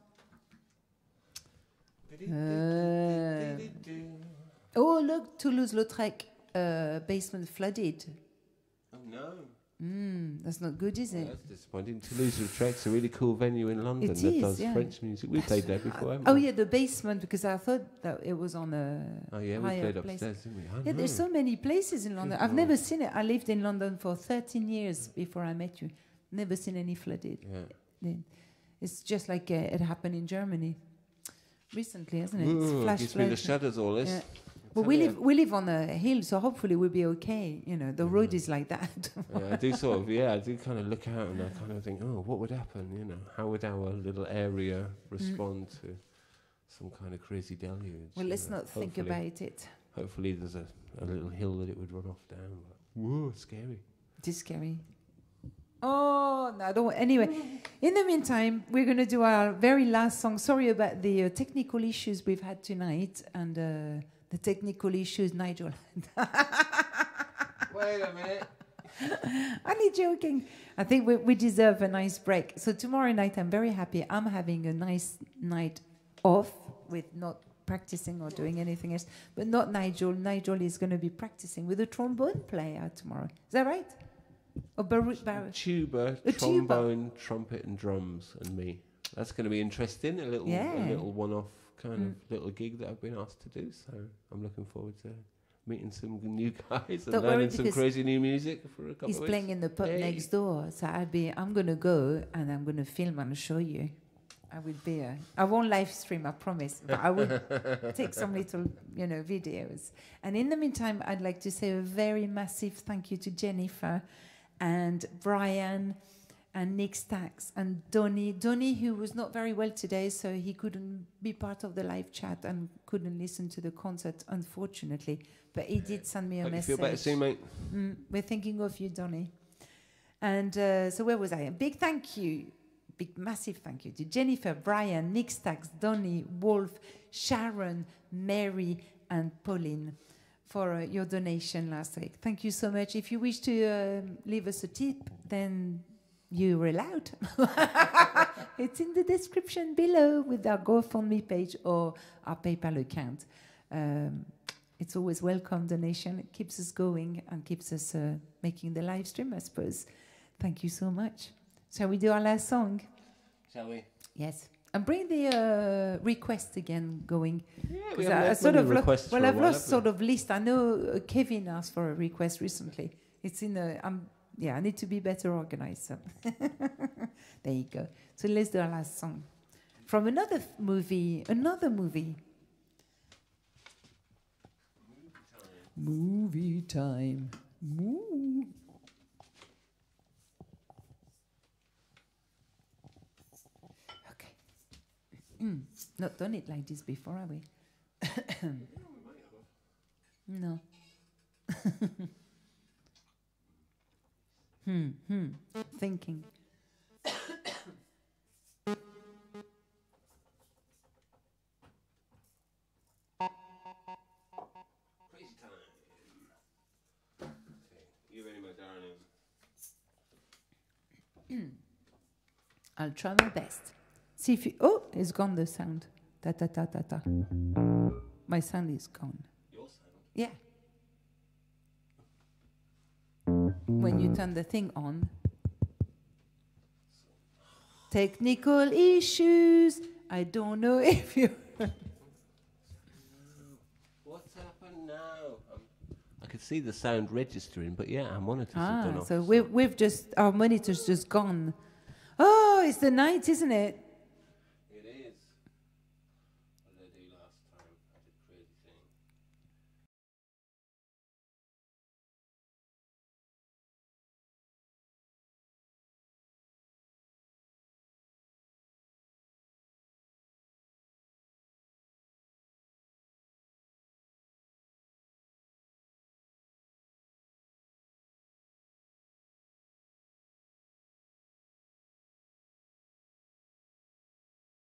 Uh, oh, look, Toulouse-Lautrec. Uh, basement flooded. Oh no. Mm, that's not good, is Well, it? that's disappointing. Toulouse-Lautrec's a really cool venue in London It that is, does yeah. French music. We That's played there before, haven't Oh we? yeah, the basement, because I thought that it was on a Oh yeah, we higher played place. upstairs, didn't we? I Yeah, there's know. so many places in London. Good I've never Lord. seen it. I lived in London for thirteen years before I met you. Never seen any flooded. Yeah. Yeah. It's just like uh, it happened in Germany recently, hasn't it? It's Ooh, flash gives me the floods. shudders, all this. Yeah. I Well, we tell live we live on a hill, so hopefully we'll be okay. You know, the road Mhm. is like that. Yeah, I do sort of, yeah, I do kind of look out and I kind of think, oh, what would happen? You know, how would our little area respond to some kind of crazy deluge? Well, you let's know? not think Hopefully- about it. Hopefully, there's a, a little hill that it would run off down. But, whoa, scary. It is scary. Oh, no, I don't. Anyway, in the meantime, we're going to do our very last song. Sorry about the uh, technical issues we've had tonight and uh, the technical issues, Nigel. Wait a minute. Only joking. I think we, we deserve a nice break. So tomorrow night, I'm very happy. I'm having a nice night off with not practicing or doing anything else. But not Nigel. Nigel is going to be practicing with a trombone player tomorrow. Is that right? Or bar- bar- Tuba, A tuba. trombone, trumpet, and drums, and me. That's going to be interesting. A little, Yeah. a little one-off kind Mm. of little gig that I've been asked to do. So I'm looking forward to meeting some new guys and Don't worry, learning some because crazy new music for a couple He's of weeks. playing in the pub Hey. next door, so I'll be. I'm gonna go and I'm gonna film and show you. I will be. A, I won't live stream, I promise, but I will take some little, you know, videos. And in the meantime, I'd like to say a very massive thank you to Jennifer, and Brian, and Nick Stacks, and Donny. Donny, who was not very well today, so he couldn't be part of the live chat and couldn't listen to the concert, unfortunately. But he did send me a Hope you message. feel better soon, mate. Mm, we're thinking of you, Donny. And uh, so where was I? A big thank you, big massive thank you to Jennifer, Brian, Nick Stacks, Donny, Wolf, Sharon, Mary, and Pauline for uh, your donation last week. Thank you so much. If you wish to um leave us a tip, then you're allowed. It's in the description below with our GoFundMe page or our PayPal account. Um, It's always welcome donation. It keeps us going and keeps us uh, making the live stream, I suppose. Thank you so much. Shall we do our last song? Shall we? Yes. And bring the uh, request again going. Yeah, 'Cause we I- haven't I had sort many of lo- requests well, for a I've while, lost have we? sort of list. I know uh, Kevin asked for a request recently. It's in a. Um, yeah, I need to be better organized. So. There you go. So let's do our last song from another f- movie. Another movie. Movie time. Moo. Okay. Mm. Not done it like this before, have we? No. hmm. Hmm. Thinking. Crazy time. Okay, you ready, my darling? I'll try my best. See if you. Oh, it's gone. The sound. Ta ta ta ta ta. My sound is gone. Your sound. Yeah. When you turn the thing on. Technical issues. I don't know if you. What's happened now? Um, I could see the sound registering, but yeah, our monitors have gone Ah, off. so we've we've just our monitor's just gone. Oh, it's the night, isn't it?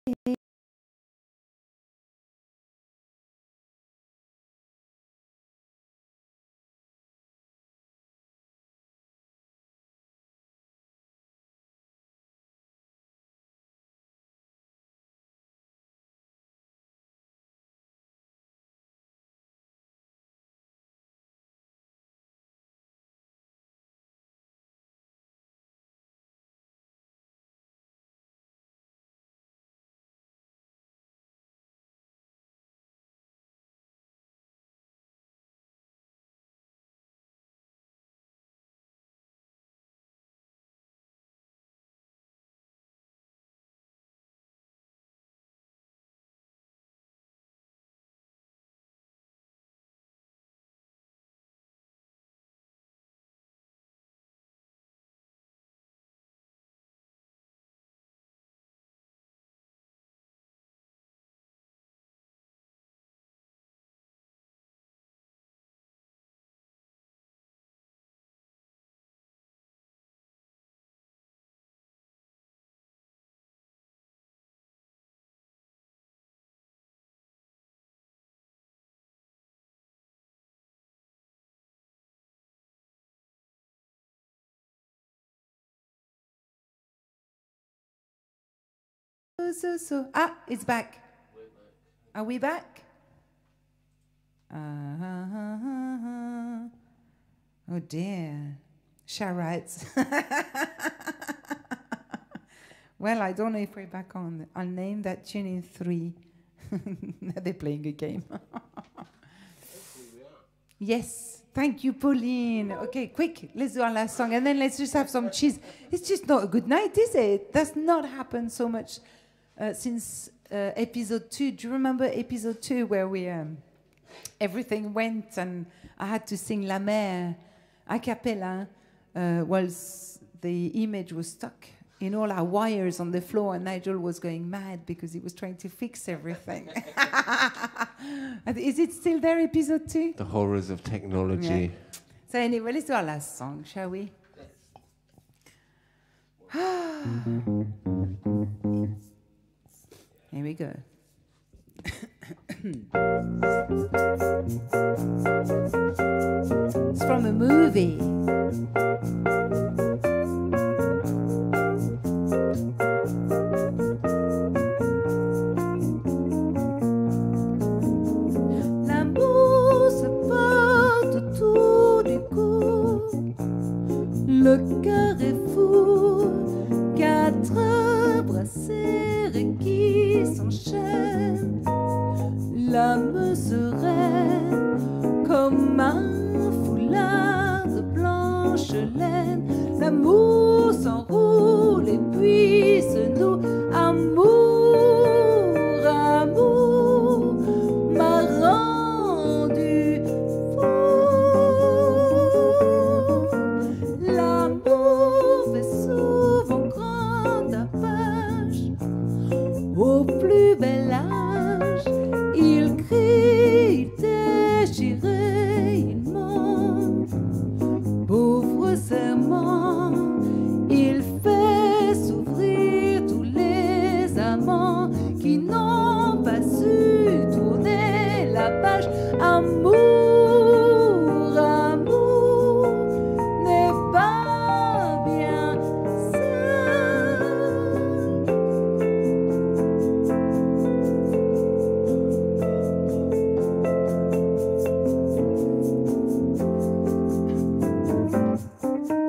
So, so, so. Ah, it's back. Are we back? Uh, uh, uh, uh. Oh dear. Charades. Well, I don't know if we're back on. I'll name that tune in three. They're playing a game. Yes. Thank you, Pauline. Okay, quick. Let's do our last song. And then let's just have some cheese. It's just not a good night, is it? That's not happened so much uh, since uh, episode two. Do you remember episode two where we... Um, everything went and I had to sing La Mer a cappella uh, whilst the image was stuck in all our wires on the floor and Nigel was going mad because he was trying to fix everything. Is it still there, episode two? The horrors of technology. Yeah. So anyway, let's do our last song, shall we? Here we go. It's from a movie. L'amour se porte autour du cou. Le cœur est fou. Quatre bras serrés qui s'enchaînent. L'âme sereine comme un foulard de blanche laine. L'amour s'enroule et puis se noue. Amour, amour m'a rendu fou. L'amour fait souvent grand tapage au plus bel âge. Il crie, il déchiré, il ment. Pauvre serment, il fait s'ouvrir tous les amants qui n'ont pas su tourner la page. Amour, amour n'est pas bien seul.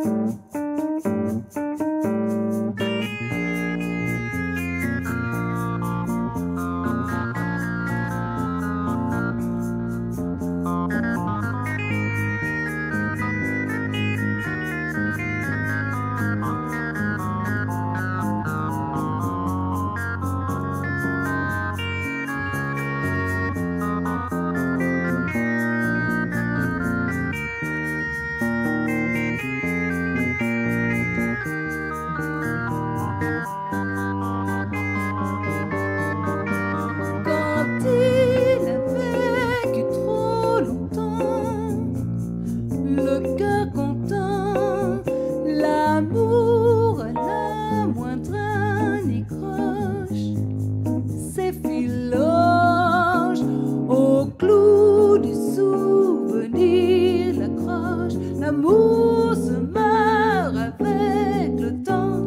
L'amour se meurt avec le temps.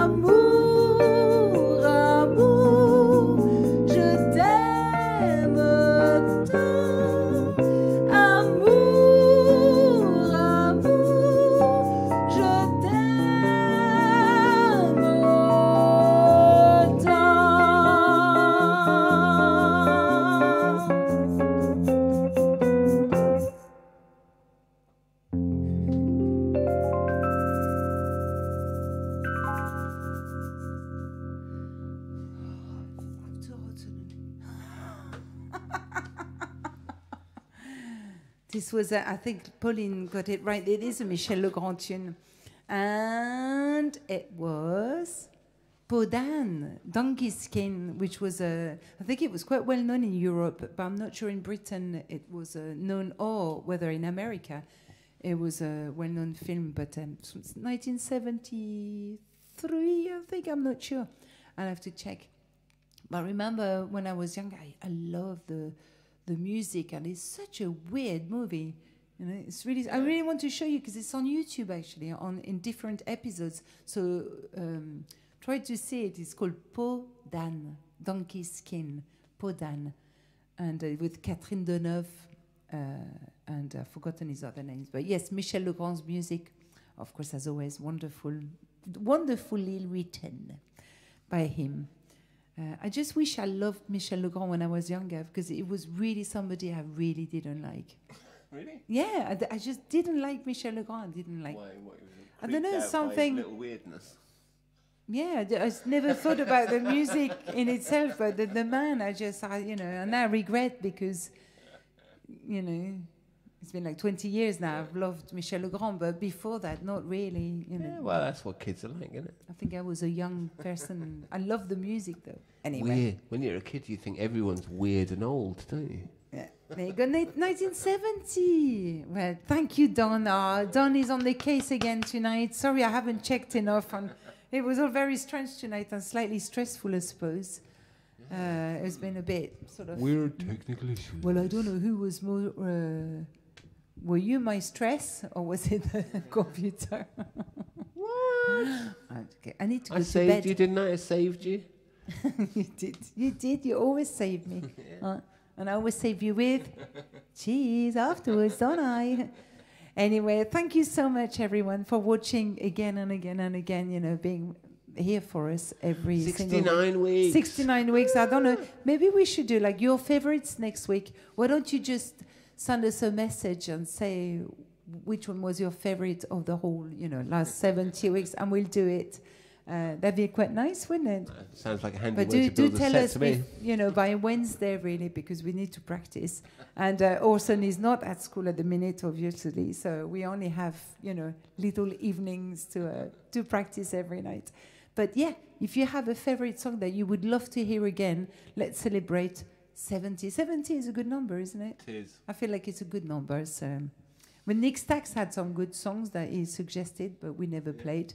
Amour, amour, je t'aime tant. Amour, amour, je t'aime tant. This was, a, I think Pauline got it right. It is a Michel Legrand tune. And it was Podane, Donkey Skin, which was, a, I think it was quite well known in Europe, but I'm not sure in Britain it was uh, known, or whether in America it was a well-known film, but um, it's nineteen seventy-three, I think, I'm not sure. I'll have to check. But I remember when I was young, I, I loved the the music, and it's such a weird movie. You know, it's really. I really want to show you because it's on YouTube actually, on in different episodes. So um, try to see it. It's called Peau d'âne, Donkey Skin, Peau d'âne, and uh, with Catherine Deneuve, uh, and I've forgotten his other names. But yes, Michel Legrand's music, of course, as always, wonderful, wonderfully written by him. Uh, I just wish I loved Michel Legrand when I was younger, because it was really somebody I really didn't like. Really? Yeah, I, d- I just didn't like Michel Legrand. I didn't like. Why? What, I don't know, something. Little weirdness. Yeah, I, d- I s- never thought about the music in itself, but the, the man, I just, I, you know, and I regret because, you know, it's been like twenty years now. I've loved Michel Legrand, but before that, not really. You know. Yeah, well, that's what kids are like, isn't it? I think I was a young person. I love the music, though. Anyway. Weird. When you're a kid, you think everyone's weird and old, don't you? Yeah. There you go, nineteen seventy. Well, thank you, Don. Uh, Don is on the case again tonight. Sorry, I haven't checked enough. And it was all very strange tonight and slightly stressful, I suppose. Uh, it's been a bit sort of... Weird technical issues. Well, I don't know who was more... Uh, were you my stress, or was it the computer? What? Okay, I need to go I to saved bed. you, didn't I? I saved you. You did. You did. You always save me. Yeah. Uh, and I always save you with cheese afterwards, don't I? Anyway, thank you so much, everyone, for watching again and again and again, you know, being here for us every sixty-nine single week. weeks. sixty-nine weeks. I don't know. Maybe we should do like your favorites next week. Why don't you just send us a message and say which one was your favorite of the whole, you know, last seventy weeks, and we'll do it. Uh, that'd be quite nice, wouldn't it? Uh, sounds like a handy But way do, to do build a tell set us, to me. if, you know, by Wednesday, really, because we need to practice. And uh, Orson is not at school at the minute, obviously, so we only have, you know, little evenings to uh, to practice every night. But yeah, if you have a favorite song that you would love to hear again, let's celebrate seventy. seventy is a good number, isn't it? It is. I feel like it's a good number. So, when Nick Stax had some good songs that he suggested, but we never yeah. played.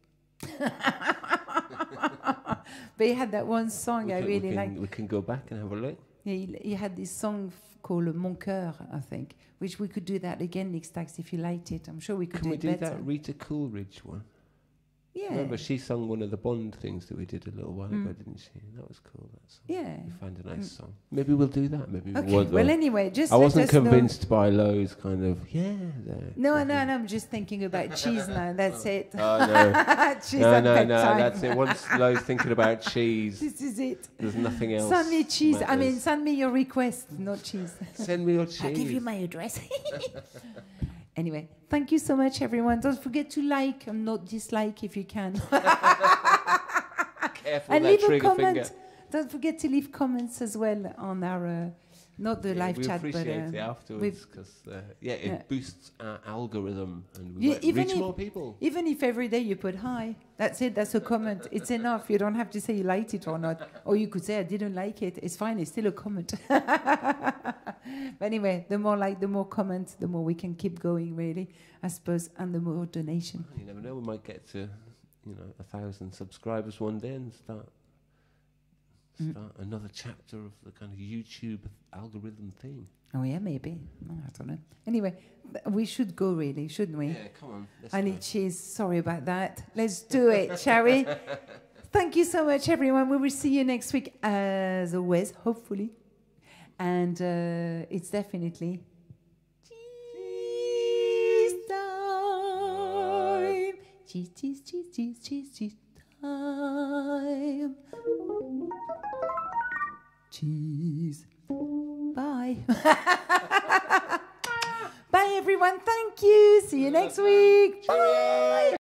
But he had that one song we I can, really we liked. We can go back and have a look. Yeah, he, he had this song f- called Mon Cœur, I think, which we could do that again, Nick Stax, if you liked it. I'm sure we could can do we it do better. that Rita Coolidge one? Yeah. Remember, she sung one of the Bond things that we did a little while Mm. ago, didn't she? That was cool. That song. Yeah. We found a nice Mm. song. Maybe we'll do that. Maybe Okay. we won't. Well, though. anyway, just I let wasn't us know. convinced by Lowe's kind of yeah. There, No, something. no, no. I'm just thinking about cheese now. That's it. Oh no, cheese no, at no, no. bedtime. That's it. Once Lowe's thinking about cheese, This is it. there's nothing else. Send me cheese. I mean, matters. send me your request, not cheese. Send me your cheese. I'll give you my address. Anyway, thank you so much, everyone. Don't forget to like and not dislike if you can. Careful And that leave a trigger comment. finger. Don't forget to leave comments as well on our, uh, not the Yeah, live we chat, but appreciate um, it afterwards because uh, yeah, it yeah. boosts our algorithm and we Yeah, might even reach if- more people. even if every day you put hi, that's it, that's a comment. It's enough. You don't have to say you liked it or not. Or you could say I didn't like it. It's fine. It's still a comment. But anyway, the more like, the more comments, the more we can keep going, really, I suppose, and the more donation. You never know, we might get to you know a thousand subscribers one day and start Mm. start another chapter of the kind of YouTube algorithm thing. Oh, yeah, maybe. No, I don't know. Anyway, we should go, really, shouldn't we? Yeah, come on. I need cheese. Sorry about that. Let's do it, shall we? Thank you so much, everyone. We will see you next week, as always, hopefully. And uh, it's definitely cheese time. Cheese, cheese, cheese, cheese, cheese, cheese time. Cheese. Bye. Bye, everyone. Thank you. See you next week. Bye.